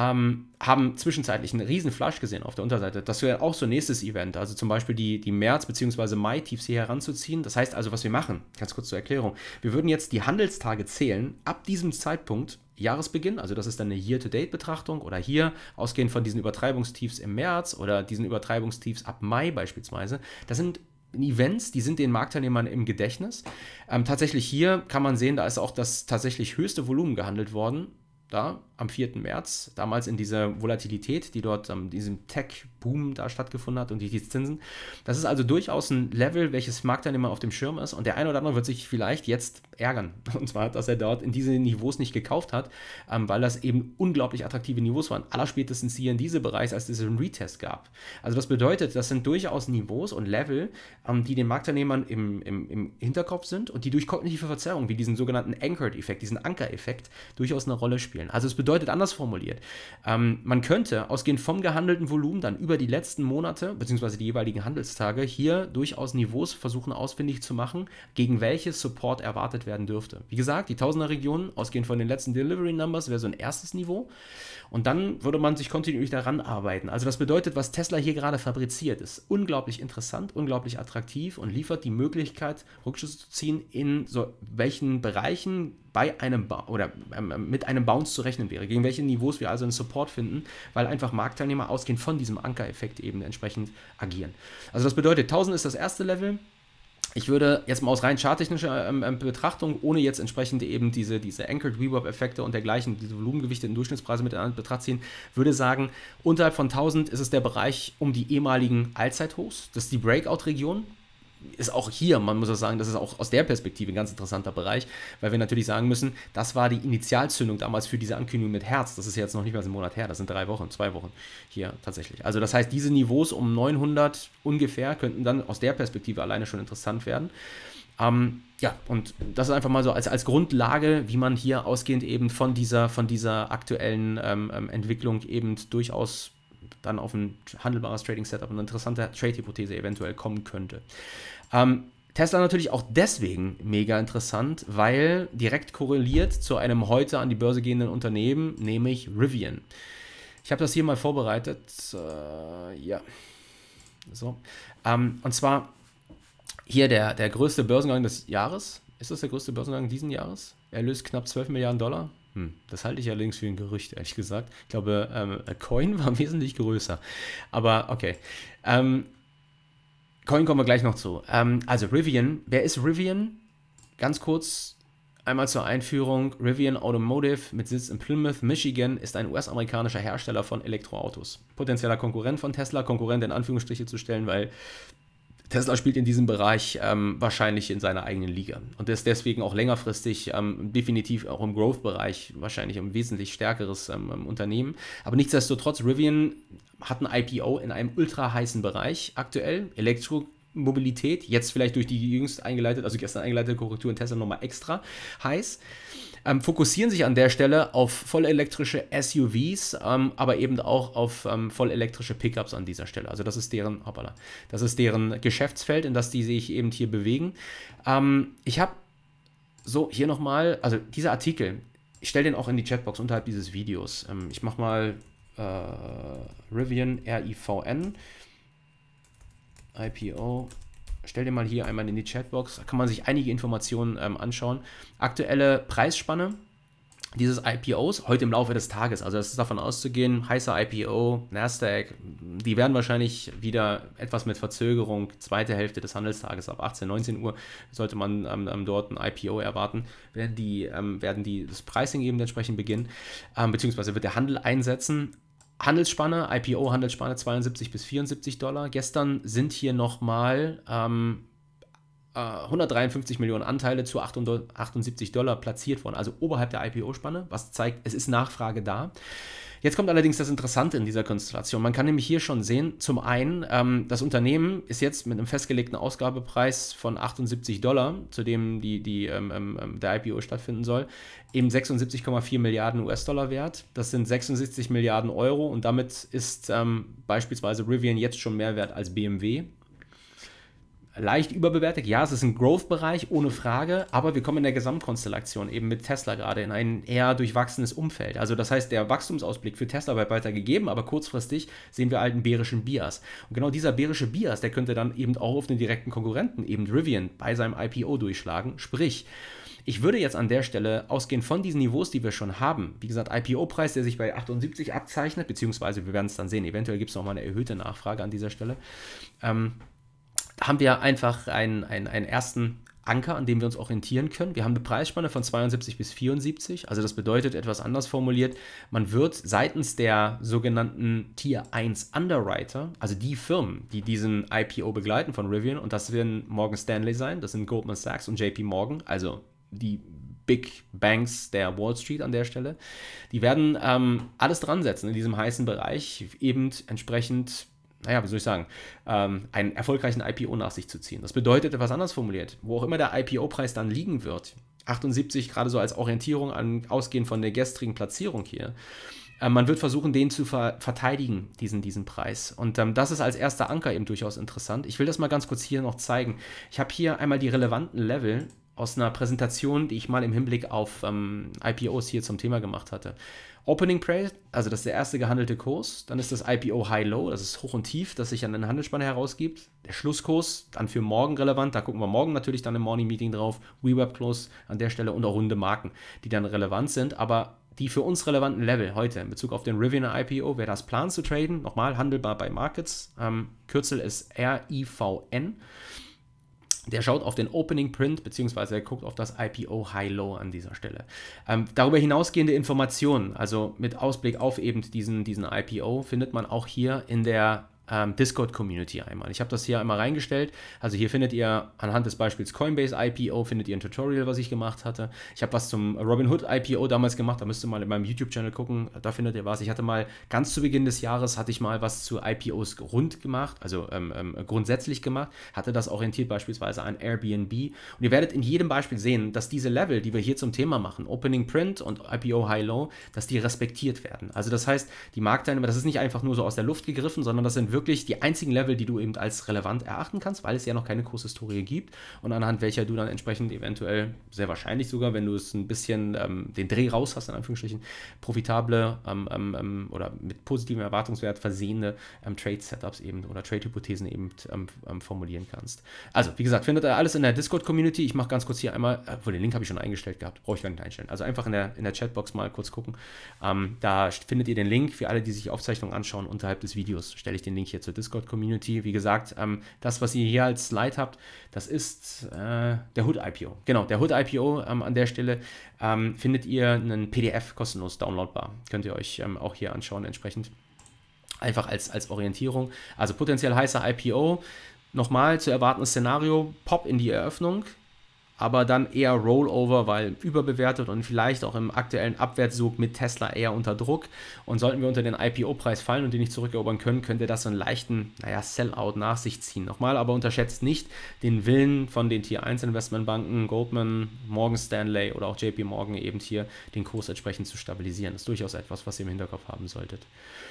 Haben zwischenzeitlich einen riesen Flush gesehen auf der Unterseite. Das wäre auch so ein nächstes Event, also zum Beispiel die März- bzw. Mai-Tiefs hier heranzuziehen. Das heißt also, was wir machen, ganz kurz zur Erklärung, wir würden jetzt die Handelstage zählen, ab diesem Zeitpunkt, Jahresbeginn, also das ist dann eine Year-to-Date-Betrachtung, oder hier ausgehend von diesen Übertreibungstiefs im März oder diesen Übertreibungstiefs ab Mai beispielsweise. Das sind Events, die sind den Marktteilnehmern im Gedächtnis. Tatsächlich hier kann man sehen, da ist auch das tatsächlich höchste Volumen gehandelt worden, da am 4. März, damals in dieser Volatilität, die dort diesem Tech-Boom da stattgefunden hat und die Zinsen. Das ist also durchaus ein Level, welches Marktteilnehmer auf dem Schirm ist, und der eine oder andere wird sich vielleicht jetzt ärgern, und zwar, dass er dort in diese Niveaus nicht gekauft hat, weil das eben unglaublich attraktive Niveaus waren, allerspätestens hier in diesem Bereich, als es einen Retest gab. Also das bedeutet, das sind durchaus Niveaus und Level, die den Marktteilnehmern im Hinterkopf sind und die durch kognitive Verzerrung, wie diesen sogenannten Anchored-Effekt, diesen Anker-Effekt, durchaus eine Rolle spielen. Also es bedeutet, anders formuliert, man könnte ausgehend vom gehandelten Volumen dann über die letzten Monate bzw. die jeweiligen Handelstage hier durchaus Niveaus versuchen ausfindig zu machen, gegen welche Support erwartet werden dürfte. Wie gesagt, die Tausender-Region, ausgehend von den letzten Delivery Numbers, wäre so ein erstes Niveau, und dann würde man sich kontinuierlich daran arbeiten. Also das bedeutet, was Tesla hier gerade fabriziert, ist unglaublich interessant, unglaublich attraktiv und liefert die Möglichkeit, Rückschlüsse zu ziehen, in so welchen Bereichen bei einem mit einem Bounce zu rechnen wäre, gegen welche Niveaus wir also einen Support finden, weil einfach Marktteilnehmer ausgehend von diesem Ankereffekt eben entsprechend agieren. Also das bedeutet, 1000 ist das erste Level. Ich würde jetzt mal aus rein charttechnischer Betrachtung, ohne jetzt entsprechend eben diese Anchored VWAP-Effekte und dergleichen, diese volumengewichteten Durchschnittspreise mit in Betracht ziehen, würde sagen, unterhalb von 1000 ist es der Bereich um die ehemaligen Allzeithochs. Das ist die Breakout-Region. Ist auch hier, man muss auch sagen, das ist auch aus der Perspektive ein ganz interessanter Bereich, weil wir natürlich sagen müssen, das war die Initialzündung damals für diese Ankündigung mit Herz. Das ist jetzt noch nicht mal ein Monat her, das sind 3 Wochen, 2 Wochen hier tatsächlich. Also das heißt, diese Niveaus um 900 ungefähr könnten dann aus der Perspektive alleine schon interessant werden. Ja, und das ist einfach mal so als Grundlage, wie man hier ausgehend eben von dieser aktuellen Entwicklung eben durchaus dann auf ein handelbares Trading-Setup, eine interessante Trade-Hypothese eventuell kommen könnte. Tesla natürlich auch deswegen mega interessant, weil direkt korreliert zu einem heute an die Börse gehenden Unternehmen, nämlich Rivian. Ich habe das hier mal vorbereitet. Ja. So. Und zwar hier der größte Börsengang des Jahres. Ist das der größte Börsengang diesen Jahres? Er löst knapp 12 Milliarden Dollar. Das halte ich allerdings für ein Gerücht, ehrlich gesagt. Ich glaube, Coin war wesentlich größer. Aber okay. Coin kommen wir gleich noch zu. Also Rivian. Wer ist Rivian? Ganz kurz einmal zur Einführung. Rivian Automotive mit Sitz in Plymouth, Michigan ist ein US-amerikanischer Hersteller von Elektroautos. Potenzieller Konkurrent von Tesla. Konkurrent in Anführungsstriche zu stellen, weil Tesla spielt in diesem Bereich wahrscheinlich in seiner eigenen Liga und ist deswegen auch längerfristig definitiv auch im Growth-Bereich wahrscheinlich ein wesentlich stärkeres Unternehmen. Aber nichtsdestotrotz, Rivian hat ein IPO in einem ultra heißen Bereich aktuell, Elektromobilität, jetzt vielleicht durch die jüngst eingeleitete, also gestern eingeleitete Korrektur in Tesla nochmal extra heiß. Fokussieren sich an der Stelle auf vollelektrische SUVs, aber eben auch auf vollelektrische Pickups an dieser Stelle. Also das ist deren Geschäftsfeld, in das die sich eben hier bewegen. Ich habe so hier nochmal, also dieser Artikel, ich stelle den auch in die Chatbox unterhalb dieses Videos. Ich mache mal Rivian, RIVN, IPO. Stell dir mal hier einmal in die Chatbox, da kann man sich einige Informationen anschauen. Aktuelle Preisspanne dieses IPOs heute im Laufe des Tages, also es ist davon auszugehen, heißer IPO, Nasdaq, die werden wahrscheinlich wieder etwas mit Verzögerung, zweite Hälfte des Handelstages ab 18, 19 Uhr sollte man dort ein IPO erwarten, werden die das Pricing eben entsprechend beginnen, beziehungsweise wird der Handel einsetzen. Handelspanne, IPO-Handelsspanne 72 bis 74 Dollar. Gestern sind hier nochmal 153 Millionen Anteile zu 78 Dollar platziert worden, also oberhalb der IPO-Spanne, was zeigt, es ist Nachfrage da. Jetzt kommt allerdings das Interessante in dieser Konstellation. Man kann nämlich hier schon sehen, zum einen, das Unternehmen ist jetzt mit einem festgelegten Ausgabepreis von 78 Dollar, zu dem der IPO stattfinden soll, eben 76,4 Milliarden US-Dollar wert. Das sind 76 Milliarden Euro und damit ist beispielsweise Rivian jetzt schon mehr wert als BMW. Leicht überbewertet, ja, es ist ein Growth-Bereich, ohne Frage, aber wir kommen in der Gesamtkonstellation eben mit Tesla gerade in ein eher durchwachsenes Umfeld. Also das heißt, der Wachstumsausblick für Tesla wird weiter gegeben, aber kurzfristig sehen wir halt einen bärischen Bias. Und genau dieser bärische Bias, der könnte dann eben auch auf den direkten Konkurrenten, eben Rivian, bei seinem IPO durchschlagen. Sprich, ich würde jetzt an der Stelle ausgehen von diesen Niveaus, die wir schon haben. Wie gesagt, IPO-Preis, der sich bei 78 abzeichnet, beziehungsweise wir werden es dann sehen, eventuell gibt es nochmal eine erhöhte Nachfrage an dieser Stelle. Haben wir einfach einen ersten Anker, an dem wir uns orientieren können. Wir haben eine Preisspanne von 72 bis 74, also das bedeutet, etwas anders formuliert, man wird seitens der sogenannten Tier 1 Underwriter, also die Firmen, die diesen IPO begleiten von Rivian, und das werden Morgan Stanley sein, das sind Goldman Sachs und JP Morgan, also die Big Banks der Wall Street an der Stelle, die werden alles dran setzen in diesem heißen Bereich, eben entsprechend, naja, wie soll ich sagen, einen erfolgreichen IPO nach sich zu ziehen. Das bedeutet, etwas anders formuliert, wo auch immer der IPO-Preis dann liegen wird, 78 gerade so als Orientierung ausgehend von der gestrigen Platzierung hier, man wird versuchen, den zu verteidigen, diesen Preis. Und das ist als erster Anker eben durchaus interessant. Ich will das mal ganz kurz hier noch zeigen. Ich habe hier einmal die relevanten Level aus einer Präsentation, die ich mal im Hinblick auf IPOs hier zum Thema gemacht hatte. Opening Price, also das ist der erste gehandelte Kurs, dann ist das IPO High-Low, das ist Hoch und Tief, das sich an den Handelsspanne herausgibt. Der Schlusskurs, dann für morgen relevant, da gucken wir morgen natürlich dann im Morning Meeting drauf, VWAP Close an der Stelle und auch runde Marken, die dann relevant sind, aber die für uns relevanten Level heute in Bezug auf den Rivian IPO, wer das plant zu traden, nochmal handelbar bei Markets, Kürzel ist RIVN. Der schaut auf den Opening Print, beziehungsweise er guckt auf das IPO High-Low an dieser Stelle. Darüber hinausgehende Informationen, also mit Ausblick auf eben diesen IPO, findet man auch hier in der Discord-Community einmal. Ich habe das hier einmal reingestellt. Also hier findet ihr anhand des Beispiels Coinbase IPO, findet ihr ein Tutorial, was ich gemacht hatte. Ich habe was zum Robinhood IPO damals gemacht, da müsst ihr mal in meinem YouTube-Channel gucken, da findet ihr was. Ich hatte mal, ganz zu Beginn des Jahres, hatte ich mal was zu IPOs rund gemacht, also grundsätzlich gemacht, hatte das orientiert beispielsweise an Airbnb. Und ihr werdet in jedem Beispiel sehen, dass diese Level, die wir hier zum Thema machen, Opening Print und IPO High-Low, dass die respektiert werden. Also das heißt, die Marktteilnehmer, das ist nicht einfach nur so aus der Luft gegriffen, sondern das sind wirklich die einzigen Level, die du eben als relevant erachten kannst, weil es ja noch keine Kurshistorie gibt und anhand welcher du dann entsprechend eventuell, sehr wahrscheinlich sogar, wenn du es ein bisschen den Dreh raus hast, in Anführungsstrichen, profitable oder mit positivem Erwartungswert versehene Trade-Setups eben oder Trade-Hypothesen eben formulieren kannst. Also, wie gesagt, findet ihr alles in der Discord-Community. Ich mache ganz kurz hier einmal, obwohl den Link habe ich schon eingestellt gehabt, brauche ich gar nicht einstellen. Also einfach in der Chatbox mal kurz gucken. Da findet ihr den Link für alle, die sich die Aufzeichnung anschauen. Unterhalb des Videos stelle ich den Link hier zur Discord-Community. Wie gesagt, das, was ihr hier als Slide habt, das ist der Hood-IPO. Genau, der Hood-IPO an der Stelle findet ihr einen PDF kostenlos downloadbar. Könnt ihr euch auch hier anschauen entsprechend. Einfach als Orientierung. Also potenziell heißer IPO. Nochmal zu erwartendes Szenario, Pop in die Eröffnung, aber dann eher Rollover, weil überbewertet und vielleicht auch im aktuellen Abwärtssog mit Tesla eher unter Druck. Und sollten wir unter den IPO-Preis fallen und den nicht zurückerobern können, könnte das so einen leichten, Sellout nach sich ziehen. Nochmal, aber unterschätzt nicht den Willen von den Tier-1-Investmentbanken, Goldman, Morgan Stanley oder auch JP Morgan eben hier den Kurs entsprechend zu stabilisieren. Das ist durchaus etwas, was ihr im Hinterkopf haben solltet.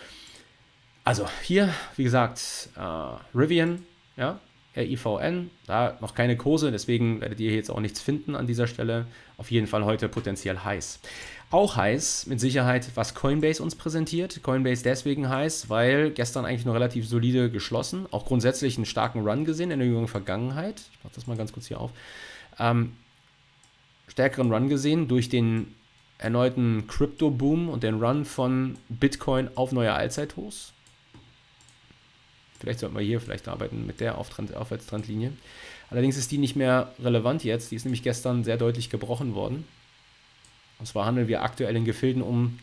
Also hier, wie gesagt, Rivian, ja, RIVN, da noch keine Kurse, deswegen werdet ihr jetzt auch nichts finden an dieser Stelle. Auf jeden Fall heute potenziell heiß. Auch heiß, mit Sicherheit, was Coinbase uns präsentiert. Coinbase deswegen heiß, weil gestern eigentlich noch relativ solide geschlossen, auch grundsätzlich einen starken Run gesehen in der jüngeren Vergangenheit. Ich mache das mal ganz kurz hier auf. Stärkeren Run gesehen durch den erneuten Crypto-Boom und den Run von Bitcoin auf neue Allzeithochs. Vielleicht sollten wir hier vielleicht arbeiten mit der Aufwärtstrendlinie. Allerdings ist die nicht mehr relevant jetzt. Die ist nämlich gestern sehr deutlich gebrochen worden. Und zwar handeln wir aktuell in Gefilden um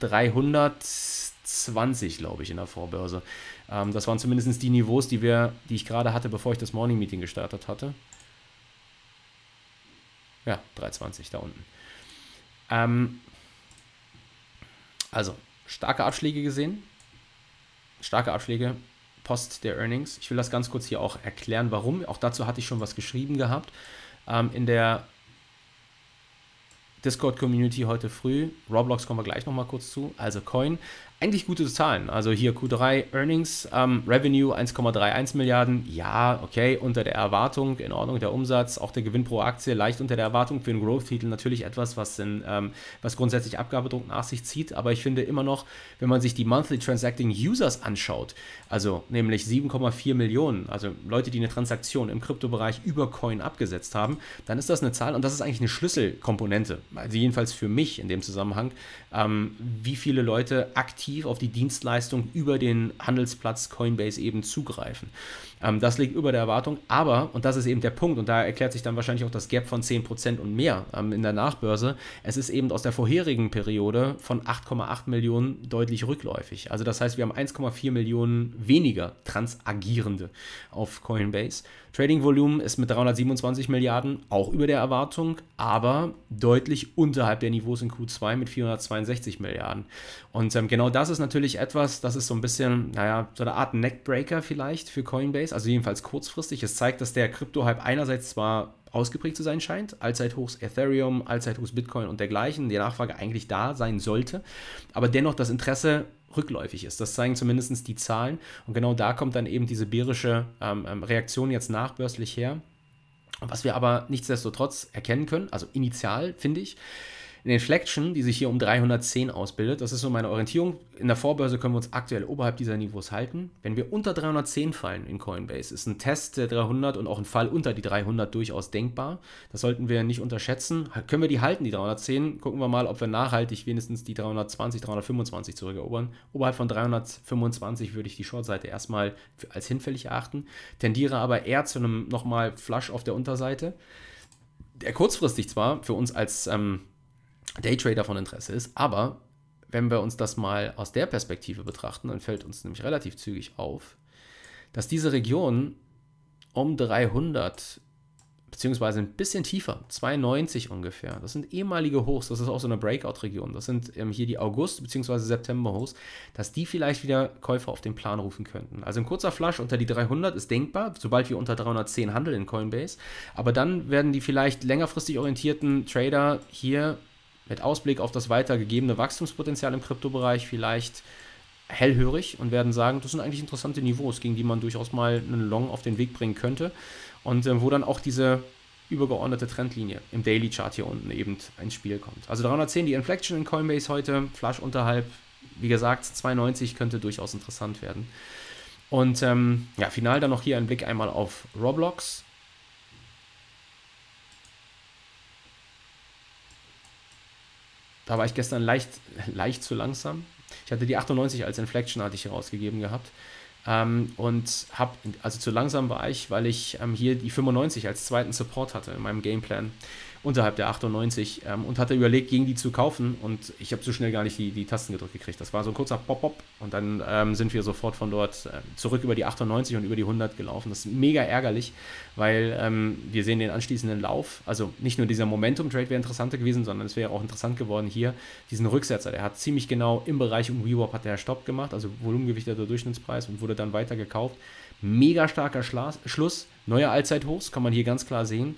320, glaube ich, in der Vorbörse. Das waren zumindest die Niveaus, die ich gerade hatte, bevor ich das Morning Meeting gestartet hatte. Ja, 320 da unten. Also, starke Abschläge gesehen. Starke Abschläge. Post der Earnings. Ich will das ganz kurz hier auch erklären, warum. Auch dazu hatte ich schon was geschrieben gehabt. In der Discord-Community heute früh. Roblox kommen wir gleich nochmal kurz zu. Also Coin. Eigentlich gute Zahlen. Also hier Q3 Earnings, Revenue 1,31 Milliarden. Ja, okay, unter der Erwartung, in Ordnung. Der Umsatz, auch der Gewinn pro Aktie, leicht unter der Erwartung. Für einen Growth-Titel natürlich etwas, was grundsätzlich Abgabedruck nach sich zieht. Aber ich finde immer noch, wenn man sich die Monthly Transacting Users anschaut, also nämlich 7,4 Millionen, also Leute, die eine Transaktion im Kryptobereich über Coin abgesetzt haben, dann ist das eine Zahl und das ist eigentlich eine Schlüsselkomponente. Also jedenfalls für mich in dem Zusammenhang, wie viele Leute aktiv auf die Dienstleistung über den Handelsplatz Coinbase eben zugreifen. Das liegt über der Erwartung, aber, und das ist eben der Punkt, und da erklärt sich dann wahrscheinlich auch das Gap von 10% und mehr in der Nachbörse, es ist eben aus der vorherigen Periode von 8,8 Millionen deutlich rückläufig. Also das heißt, wir haben 1,4 Millionen weniger Transagierende auf Coinbase. Trading-Volumen ist mit 327 Milliarden auch über der Erwartung, aber deutlich unterhalb der Niveaus in Q2 mit 462 Milliarden. Und genau das ist natürlich etwas, das ist so ein bisschen, so eine Art Neckbreaker vielleicht für Coinbase, also jedenfalls kurzfristig. Es zeigt, dass der Krypto-Hype einerseits zwar ausgeprägt zu sein scheint, Allzeithochs Ethereum, Allzeithochs Bitcoin und dergleichen, die Nachfrage eigentlich da sein sollte, aber dennoch das Interesse rückläufig ist. Das zeigen zumindest die Zahlen und genau da kommt dann eben diese bärische Reaktion jetzt nachbörslich her. Was wir aber nichtsdestotrotz erkennen können, also initial finde ich, Eine Inflection, die sich hier um 310 ausbildet, das ist so meine Orientierung. In der Vorbörse können wir uns aktuell oberhalb dieser Niveaus halten. Wenn wir unter 310 fallen in Coinbase, ist ein Test der 300 und auch ein Fall unter die 300 durchaus denkbar. Das sollten wir nicht unterschätzen. Können wir die halten, die 310? Gucken wir mal, ob wir nachhaltig wenigstens die 320, 325 zurückerobern. Oberhalb von 325 würde ich die Shortseite erstmal als hinfällig erachten, tendiere aber eher zu einem nochmal Flush auf der Unterseite, der kurzfristig zwar für uns als Daytrader von Interesse ist, aber wenn wir uns das mal aus der Perspektive betrachten, dann fällt uns nämlich relativ zügig auf, dass diese Region um 300 beziehungsweise ein bisschen tiefer, 290 ungefähr, das sind ehemalige Hochs, das ist auch so eine Breakout-Region, das sind hier die August- bzw. September-Hochs, dass die vielleicht wieder Käufer auf den Plan rufen könnten. Also ein kurzer Flush unter die 300 ist denkbar, sobald wir unter 310 handeln in Coinbase, aber dann werden die vielleicht längerfristig orientierten Trader hier mit Ausblick auf das weitergegebene Wachstumspotenzial im Kryptobereich vielleicht hellhörig und werden sagen, das sind eigentlich interessante Niveaus, gegen die man durchaus mal einen Long auf den Weg bringen könnte und wo dann auch diese übergeordnete Trendlinie im Daily Chart hier unten eben ins Spiel kommt. Also 310 die Inflection in Coinbase heute, Flush unterhalb, wie gesagt 290 könnte durchaus interessant werden. Und ja, final dann noch hier ein Blick einmal auf Roblox. Da war ich gestern leicht zu langsam. Ich hatte die 98 als Inflection hatte ich hier rausgegeben gehabt. Und also zu langsam war ich, weil ich hier die 95 als zweiten Support hatte in meinem Gameplan unterhalb der 98 und hatte überlegt, gegen die zu kaufen und ich habe so schnell gar nicht die Tasten gedrückt gekriegt. Das war so ein kurzer Pop-Pop und dann sind wir sofort von dort zurück über die 98 und über die 100 gelaufen. Das ist mega ärgerlich, weil wir sehen den anschließenden Lauf, also nicht nur dieser Momentum-Trade wäre interessanter gewesen, sondern es wäre auch interessant geworden hier, diesen Rücksetzer, der hat ziemlich genau im Bereich um VWAP hat der Stopp gemacht, also volumengewichteter Durchschnittspreis und wurde dann weiter gekauft. Mega starker Schluss, neue Allzeithochs, kann man hier ganz klar sehen.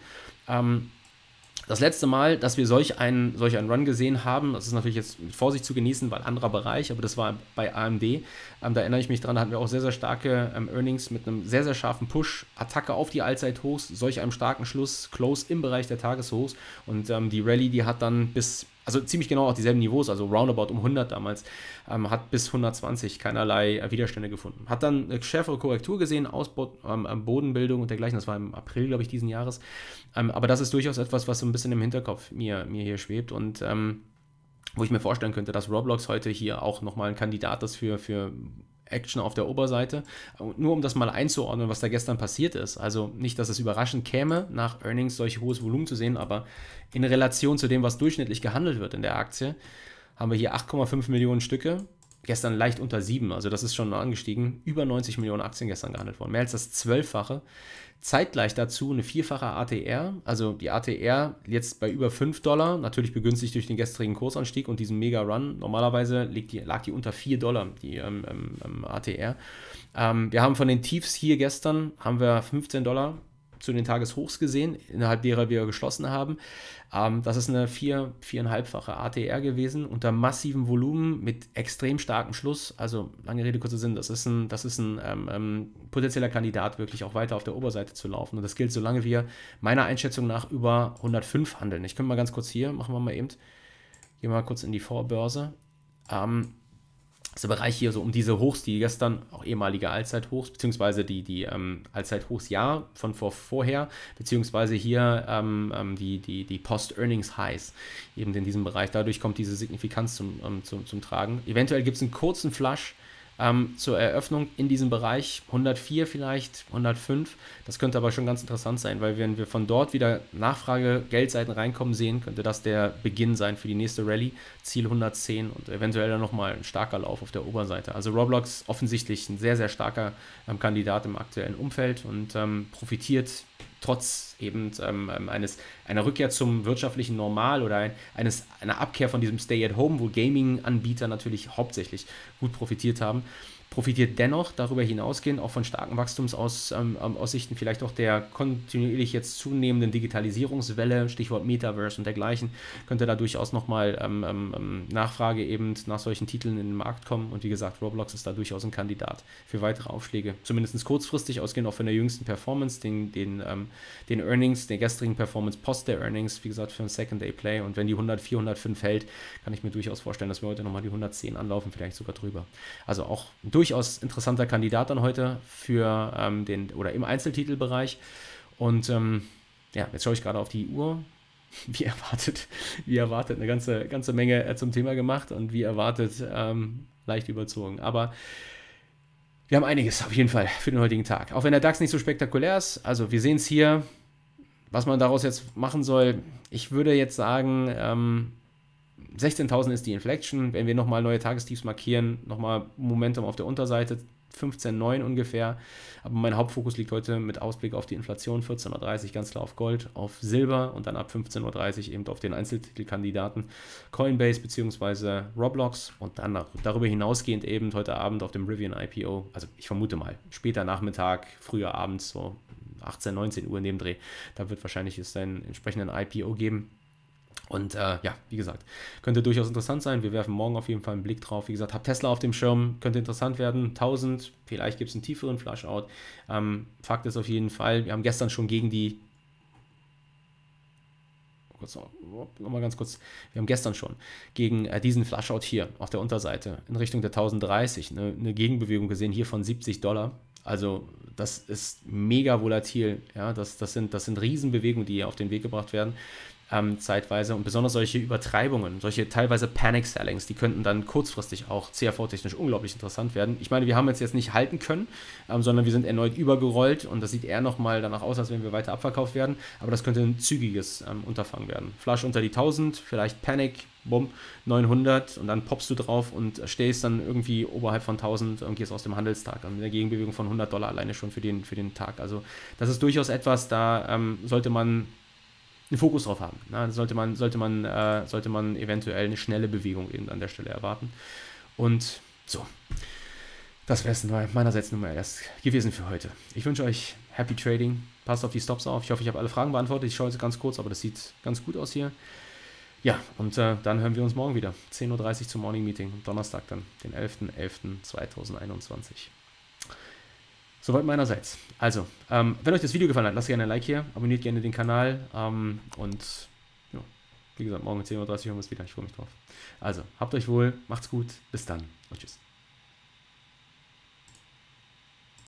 Das letzte Mal, dass wir solch einen Run gesehen haben, das ist natürlich jetzt mit Vorsicht zu genießen, weil anderer Bereich, aber das war bei AMD. Da erinnere ich mich dran, da hatten wir auch sehr, sehr starke Earnings mit einem sehr, sehr scharfen Push, Attacke auf die Allzeithochs, solch einem starken Schluss, Close im Bereich der Tageshochs und die Rallye, die hat dann also ziemlich genau auch dieselben Niveaus, also roundabout um 100 damals, hat bis 120 keinerlei Widerstände gefunden. Hat dann eine schärfere Korrektur gesehen, Bodenbildung und dergleichen, das war im April, glaube ich, diesen Jahres. Aber das ist durchaus etwas, was so ein bisschen im Hinterkopf mir hier schwebt und wo ich mir vorstellen könnte, dass Roblox heute hier auch nochmal ein Kandidat ist für Action auf der Oberseite. Nur um das mal einzuordnen, was da gestern passiert ist. Also nicht, dass es überraschend käme, nach Earnings solch hohes Volumen zu sehen, aber in Relation zu dem, was durchschnittlich gehandelt wird in der Aktie, haben wir hier 8,5 Millionen Stücke. Gestern leicht unter 7, also das ist schon angestiegen. Über 90 Millionen Aktien gestern gehandelt worden. Mehr als das 12-fache. Zeitgleich dazu eine vierfache ATR, also die ATR jetzt bei über $5, natürlich begünstigt durch den gestrigen Kursanstieg und diesen Mega-Run. Normalerweise lag die unter $4, die ATR. Wir haben von den Tiefs hier gestern, haben wir $15 zu den Tageshochs gesehen, innerhalb derer wir geschlossen haben. Das ist eine 4,5-fache ATR gewesen, unter massivem Volumen mit extrem starkem Schluss. Also lange Rede, kurzer Sinn, das ist ein potenzieller Kandidat, wirklich auch weiter auf der Oberseite zu laufen. Und das gilt, solange wir meiner Einschätzung nach über 105 handeln. Ich kann mal ganz kurz hier, machen wir mal eben, gehen wir mal kurz in die Vorbörse. Das ist der Bereich hier so um diese Hochs, die gestern auch ehemalige Allzeithochs, beziehungsweise die Allzeithochs von vorher, beziehungsweise hier die Post-Earnings-Highs eben in diesem Bereich. Dadurch kommt diese Signifikanz zum Tragen. Eventuell gibt es einen kurzen Flush zur Eröffnung in diesem Bereich, 104 vielleicht, 105. Das könnte aber schon ganz interessant sein, weil wenn wir von dort wieder Nachfrage, Geldseiten reinkommen sehen, könnte das der Beginn sein für die nächste Rallye. Ziel 110 und eventuell dann nochmal ein starker Lauf auf der Oberseite. Also Roblox offensichtlich ein sehr, sehr starker Kandidat im aktuellen Umfeld und profitiert trotz eben einer Rückkehr zum wirtschaftlichen Normal oder einer Abkehr von diesem Stay-at-Home, wo Gaming-Anbieter natürlich hauptsächlich gut profitiert haben, profitiert dennoch darüber hinausgehend auch von starken Wachstumsaussichten, vielleicht auch der kontinuierlich jetzt zunehmenden Digitalisierungswelle, Stichwort Metaverse und dergleichen, könnte da durchaus nochmal Nachfrage eben nach solchen Titeln in den Markt kommen. Und wie gesagt, Roblox ist da durchaus ein Kandidat für weitere Aufschläge, zumindest kurzfristig ausgehend auch von der jüngsten Performance, den Earnings, der gestrigen Performance post der Earnings, wie gesagt, für ein Second-Day-Play. Und wenn die 104, 105 hält, kann ich mir durchaus vorstellen, dass wir heute nochmal die 110 anlaufen, vielleicht sogar drüber. Also auch durchaus interessanter Kandidat dann heute für im Einzeltitelbereich. Und ja, jetzt schaue ich gerade auf die Uhr. Wie erwartet eine ganze Menge zum Thema gemacht und wie erwartet leicht überzogen. Aber wir haben einiges auf jeden Fall für den heutigen Tag. Auch wenn der DAX nicht so spektakulär ist. Also wir sehen es hier, was man daraus jetzt machen soll. Ich würde jetzt sagen, 16.000 ist die Inflection. Wenn wir nochmal neue Tagestiefs markieren, nochmal Momentum auf der Unterseite, 15,9 ungefähr. Aber mein Hauptfokus liegt heute mit Ausblick auf die Inflation, 14.30 Uhr ganz klar auf Gold, auf Silber und dann ab 15.30 Uhr eben auf den Einzeltitelkandidaten Coinbase bzw. Roblox und dann darüber hinausgehend eben heute Abend auf dem Rivian IPO, also ich vermute mal später Nachmittag, früher abends, so 18, 19 Uhr in dem Dreh, da wird wahrscheinlich es einen entsprechenden IPO geben. Und ja, wie gesagt, könnte durchaus interessant sein. Wir werfen morgen auf jeden Fall einen Blick drauf. Wie gesagt, habe Tesla auf dem Schirm, könnte interessant werden. 1000, vielleicht gibt es einen tieferen Flushout. Fakt ist auf jeden Fall, wir haben gestern schon gegen die... Nochmal ganz kurz. Wir haben gestern schon gegen diesen Flushout hier auf der Unterseite in Richtung der 1030 eine Gegenbewegung gesehen, hier von $70. Also das ist mega volatil. Ja? Das sind Riesenbewegungen, die hier auf den Weg gebracht werden. Zeitweise und besonders solche Übertreibungen, solche teilweise Panic-Sellings, die könnten dann kurzfristig auch CRV-technisch unglaublich interessant werden. Ich meine, wir haben jetzt nicht halten können, sondern wir sind erneut übergerollt und das sieht eher nochmal danach aus, als wenn wir weiter abverkauft werden, aber das könnte ein zügiges Unterfangen werden. Flush unter die 1000, vielleicht Panic, bumm, 900 und dann poppst du drauf und stehst dann irgendwie oberhalb von 1000 und gehst aus dem Handelstag mit einer Gegenbewegung von $100 alleine schon für den Tag. Also das ist durchaus etwas, da sollte man einen Fokus drauf haben. Na, sollte man eventuell eine schnelle Bewegung eben an der Stelle erwarten. Und so, das wäre es meinerseits nun mal erst gewesen für heute. Ich wünsche euch Happy Trading. Passt auf die Stops auf. Ich hoffe, ich habe alle Fragen beantwortet. Ich schaue jetzt ganz kurz, aber das sieht ganz gut aus hier. Ja, und dann hören wir uns morgen wieder. 10.30 Uhr zum Morning Meeting. Donnerstag dann, den 11.11.2021. Soweit meinerseits. Also, wenn euch das Video gefallen hat, lasst gerne ein Like hier, abonniert gerne den Kanal und ja, wie gesagt, morgen um 10.30 Uhr hören wir uns wieder. Ich freue mich drauf. Also, habt euch wohl, macht's gut, bis dann und tschüss.